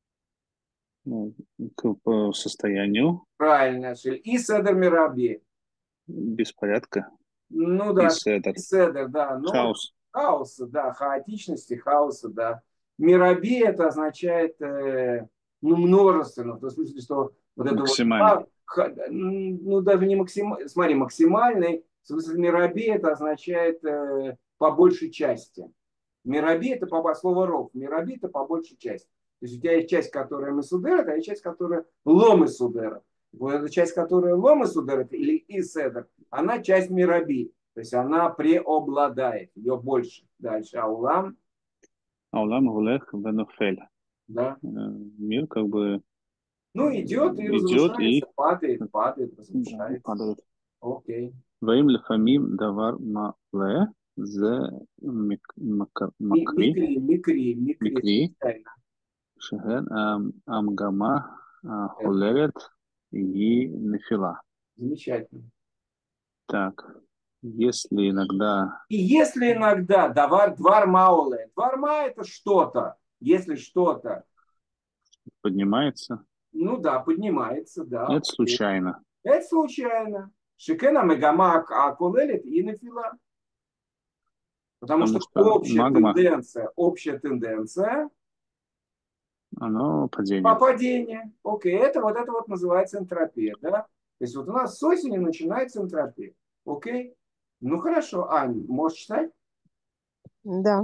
ну, к по состоянию Правильно, Шель. И Седер Мираби. беспорядка Ну и да, седер, и Седер, да. Ну, хаос. хаоса, да, хаотичности, хаоса, да. Мираби это означает, э, ну, множественно. В смысле, что вот это вот, Максимальный. а, ха- м, ну, даже не максимальный, смотри, максимальный, в смысле, Мираби это означает э, по большей части. Мираби это по слову ров. Мираби это по большей части. То есть у тебя есть часть, которая Месудерет, а есть часть, которая Лом Месудерет. Вот эта часть, которая Лом Месудерет или Иседер, она часть Мираби. То есть она преобладает, ее больше. Дальше Аулам, העולם הולך ונופל. да. Э, Мир как бы Ну, идет и идет разрушается, и падает, падает, да, разрушается. падает. Окей. ואם לפעמים דבר מלא, זה מק- מק- Ми- מקרי, Микри, микри, микри, מקרי, случайно. שהן ה- המגמה Это הכוללת היא נפילה. замечательно. Так, если иногда И если иногда давар, двар мауле, двар ма это что-то, если что-то, поднимается, ну да, поднимается, да, это окей. случайно, Это случайно. Шикена мегама акулелит и нафила. Потому потому что что общая магма, тенденция, общая тенденция оно падение. попадения. Окей, это вот это вот называется энтропия, да? То есть вот у нас с осени начинается энтропия. Окей? Ну хорошо, Ань, можешь читать? Да.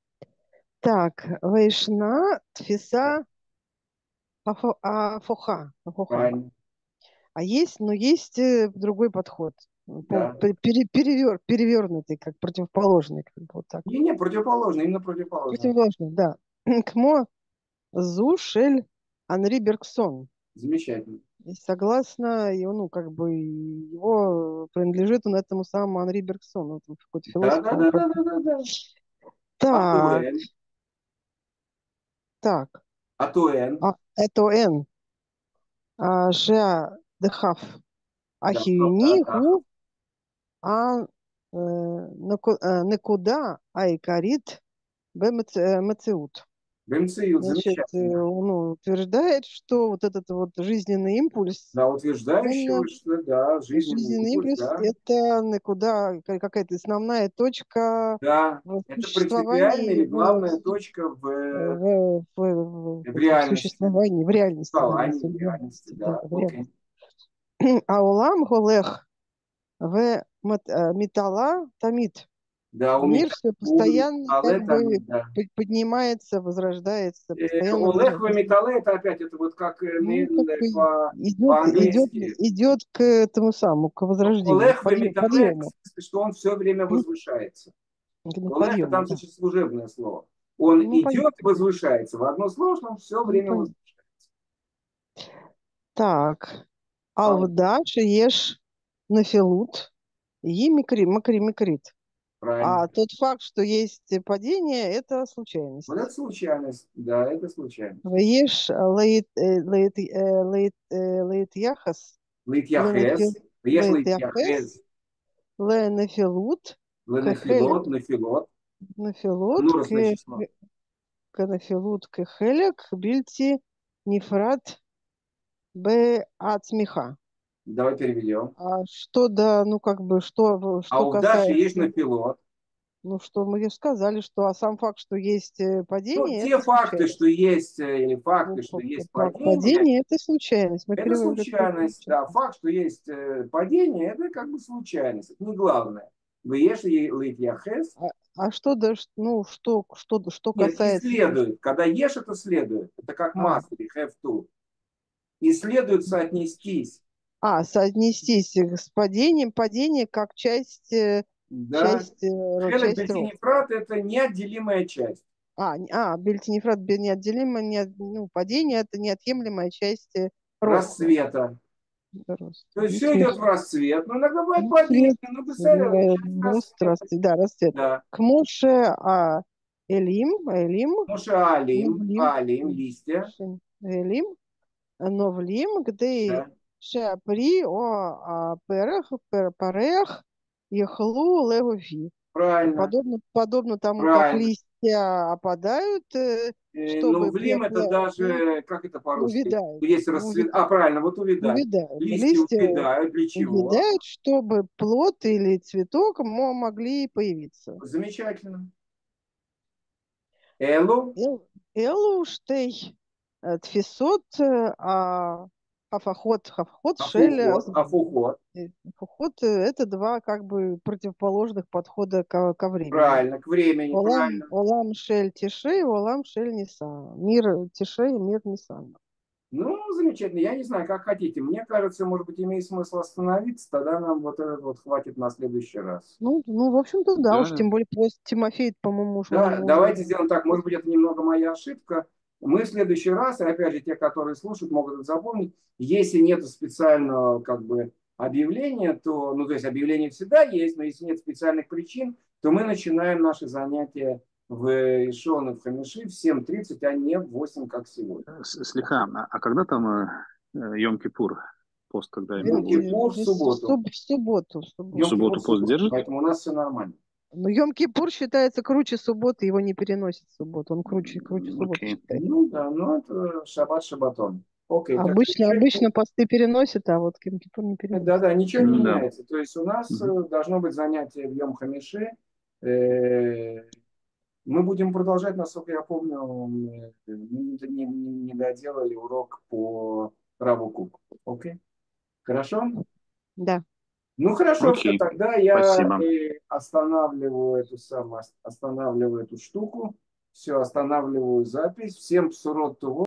Так, Вайшна, Тфиса, Афо- Афоха. Афоха. Правильно. А есть, но есть э, другой подход. Пол- Да. пе- пере- перевер- перевернутый, как противоположный. Как бы вот так Не, вот. не, противоположно, именно противоположно. Противоположный, да. Кмо Зушель Анри Бергсон. Замечательно. И согласно его, ну, как бы его принадлежит он этому самому Анри Бергсону, это какой-то Да, философ. да, по-моему, да, да, француз. да, да, да. Так, Атуэн, так. Атуэн, А, это Н. А, Жа Дехав да, да, Ахиюни да. Ху А э, Неку- э, Некуда Айкарит Бемецеут. Бемциют, Значит, э, замечательно. он утверждает, что вот этот вот жизненный импульс, Да, он, утверждающего, что да, жизненный жизненный импульс, импульс, да. это никуда, ка- какая-то основная точка Да, в это принципиальная существовании, или в, главная точка в, в, в, в- в в реальности, существовании, в в реальности, да, в существовании, в реальности, реальности, да, да, в окей. реальности. А улам голех в мет- э, металла тамид. Да, у Мир меня, все у постоянно как Металле бы там, да. под- поднимается, возрождается, Э, постоянно Олег в возрождается. Металле, это опять, это вот как э, Ну, как миль бы по- идет, идет, по-английски. идет к этому самому, к возрождению, к Олег в подъему, Металле, в подъему, смысле, что он все время возвышается. к Олег, подъему, там, да. значит, служебное слово. Он Ну, идет и понятно. возвышается. В одно слово, что он все Ну, время понятно. возвышается. Так. А, Алвда шееш нафилут и микри, макри микрит. правильно. А тот факт, что есть падение, это случайность. Вот это случайность. Да, это случайность. Ваеш лейт э, лейт э, лейт э, лейт яхас Литьяхез. ленафил Ешь лейт яхес литьяхез. ленафилут кахелек Ленафилот, нафилот. нафилут Множественное число. канафилут кахелек бильти нефрат б ацмиха. Давай переведем. А что да, ну как бы что в- А что у Даши есть касается, нафилот. ну что мы и сказали, что а сам факт, что есть э, Ну, падение, те это факты, случайность. что есть, э, или Ну, факты, что п- п- есть п- падение, падение это случайность. Мы это переводим как случайность. Да, случайность. факт, что есть э, падение, это как бы случайность. Это не главное. Вы ешь литьяхез. А, а что да, ш- ну что что что Нет, и касается, следует. Когда ешь, это следует. Это как а, масло, have to. И следует соотнестись. а соотнестись с падением, падение как часть э, Да. часть э, Хелек часть роста. бельтинифрат – это неотделимая часть. А, н- а бельтинифрат бе- неотделимо, не, от- ну, падение это неотъемлемая часть э, роста. Рассвета. Роста. То есть все идет в Бельтинифрат. расцвет. Но иногда бывает Ну, падение. свет, Ну, представляешь, э, часть рост, рассвета. рассвет, да, рассвет. Да. К Моше а Элим, Элим, Моше Алим, Новлим, Алим, листья. Шин, Элим, Новлим, где Да. Шапри, о а, Перех, пер- Парех, Ехлу, Левови. Правильно. Подобно, подобно тому, как Правильно. листья опадают, э, Э, чтобы Новлим это плод даже, как это по-русски? увядают. Есть расцвет. А, Увядают. правильно, вот увядать. Увядают. Листья Листья увядают. Для чего? увядают, чтобы плод или цветок мо- могли появиться. Замечательно. Элу, Эл- Элу штей э, тфисот э, а хафахот хафахот шель афухот, азман. афухот. Э, хафахот, э, это два как бы противоположных подхода ко, ко времени. Правильно, к времени, Олам, правильно. олам шель тишей, олам шель нисан. Мир тишей, мир нисан. Ну, замечательно. Я не знаю, как хотите. Мне кажется, может быть, имеет смысл остановиться. Тогда нам вот этот вот хватит на следующий раз. Ну, ну, в общем-то, да, Да, уж да. тем более пост Тимофей, по-моему, уж он Да, уже... давайте сделаем так. Может быть, это немного моя ошибка. Мы в следующий раз, и опять же, те, которые слушают, могут это запомнить, если нет специального как бы объявления, то, ну, то есть объявление всегда есть, но если нет специальных причин, то мы начинаем наши занятия в Ишон и в Хамиши в семь тридцать, а не в восемь, как сегодня. С- Слегка, а а когда там э, э, Йом-Кипур? Пост когда Ве- именно будет? Йом-Кипур в в суб- субботу. в субботу. В В субботу. Йом-Кипур субботу в пост субботу, держит? поэтому у нас все нормально. Но Йом-Кипур считается круче субботы, его не переносит в субботу. Он круче, круче М, субботы Окей. считается. Ну да, ну это шаббат шаббатон. Окей, так что Обычно, обычно посты переносят, а вот Йом-Кипур не переносит. да, да, ничего не Ну да. меняется. То есть у нас Мгм. э, должно быть занятие в Йом Хамиши. Э, Мы будем продолжать, насколько я помню, мы не, не- не доделали урок по Раву Куку. Окей? Хорошо? Да. Ну хорошо, все, Окей. тогда я Спасибо. э, останавливаю эту самую, останавливаю эту штуку. Все, останавливаю запись. Всем псурот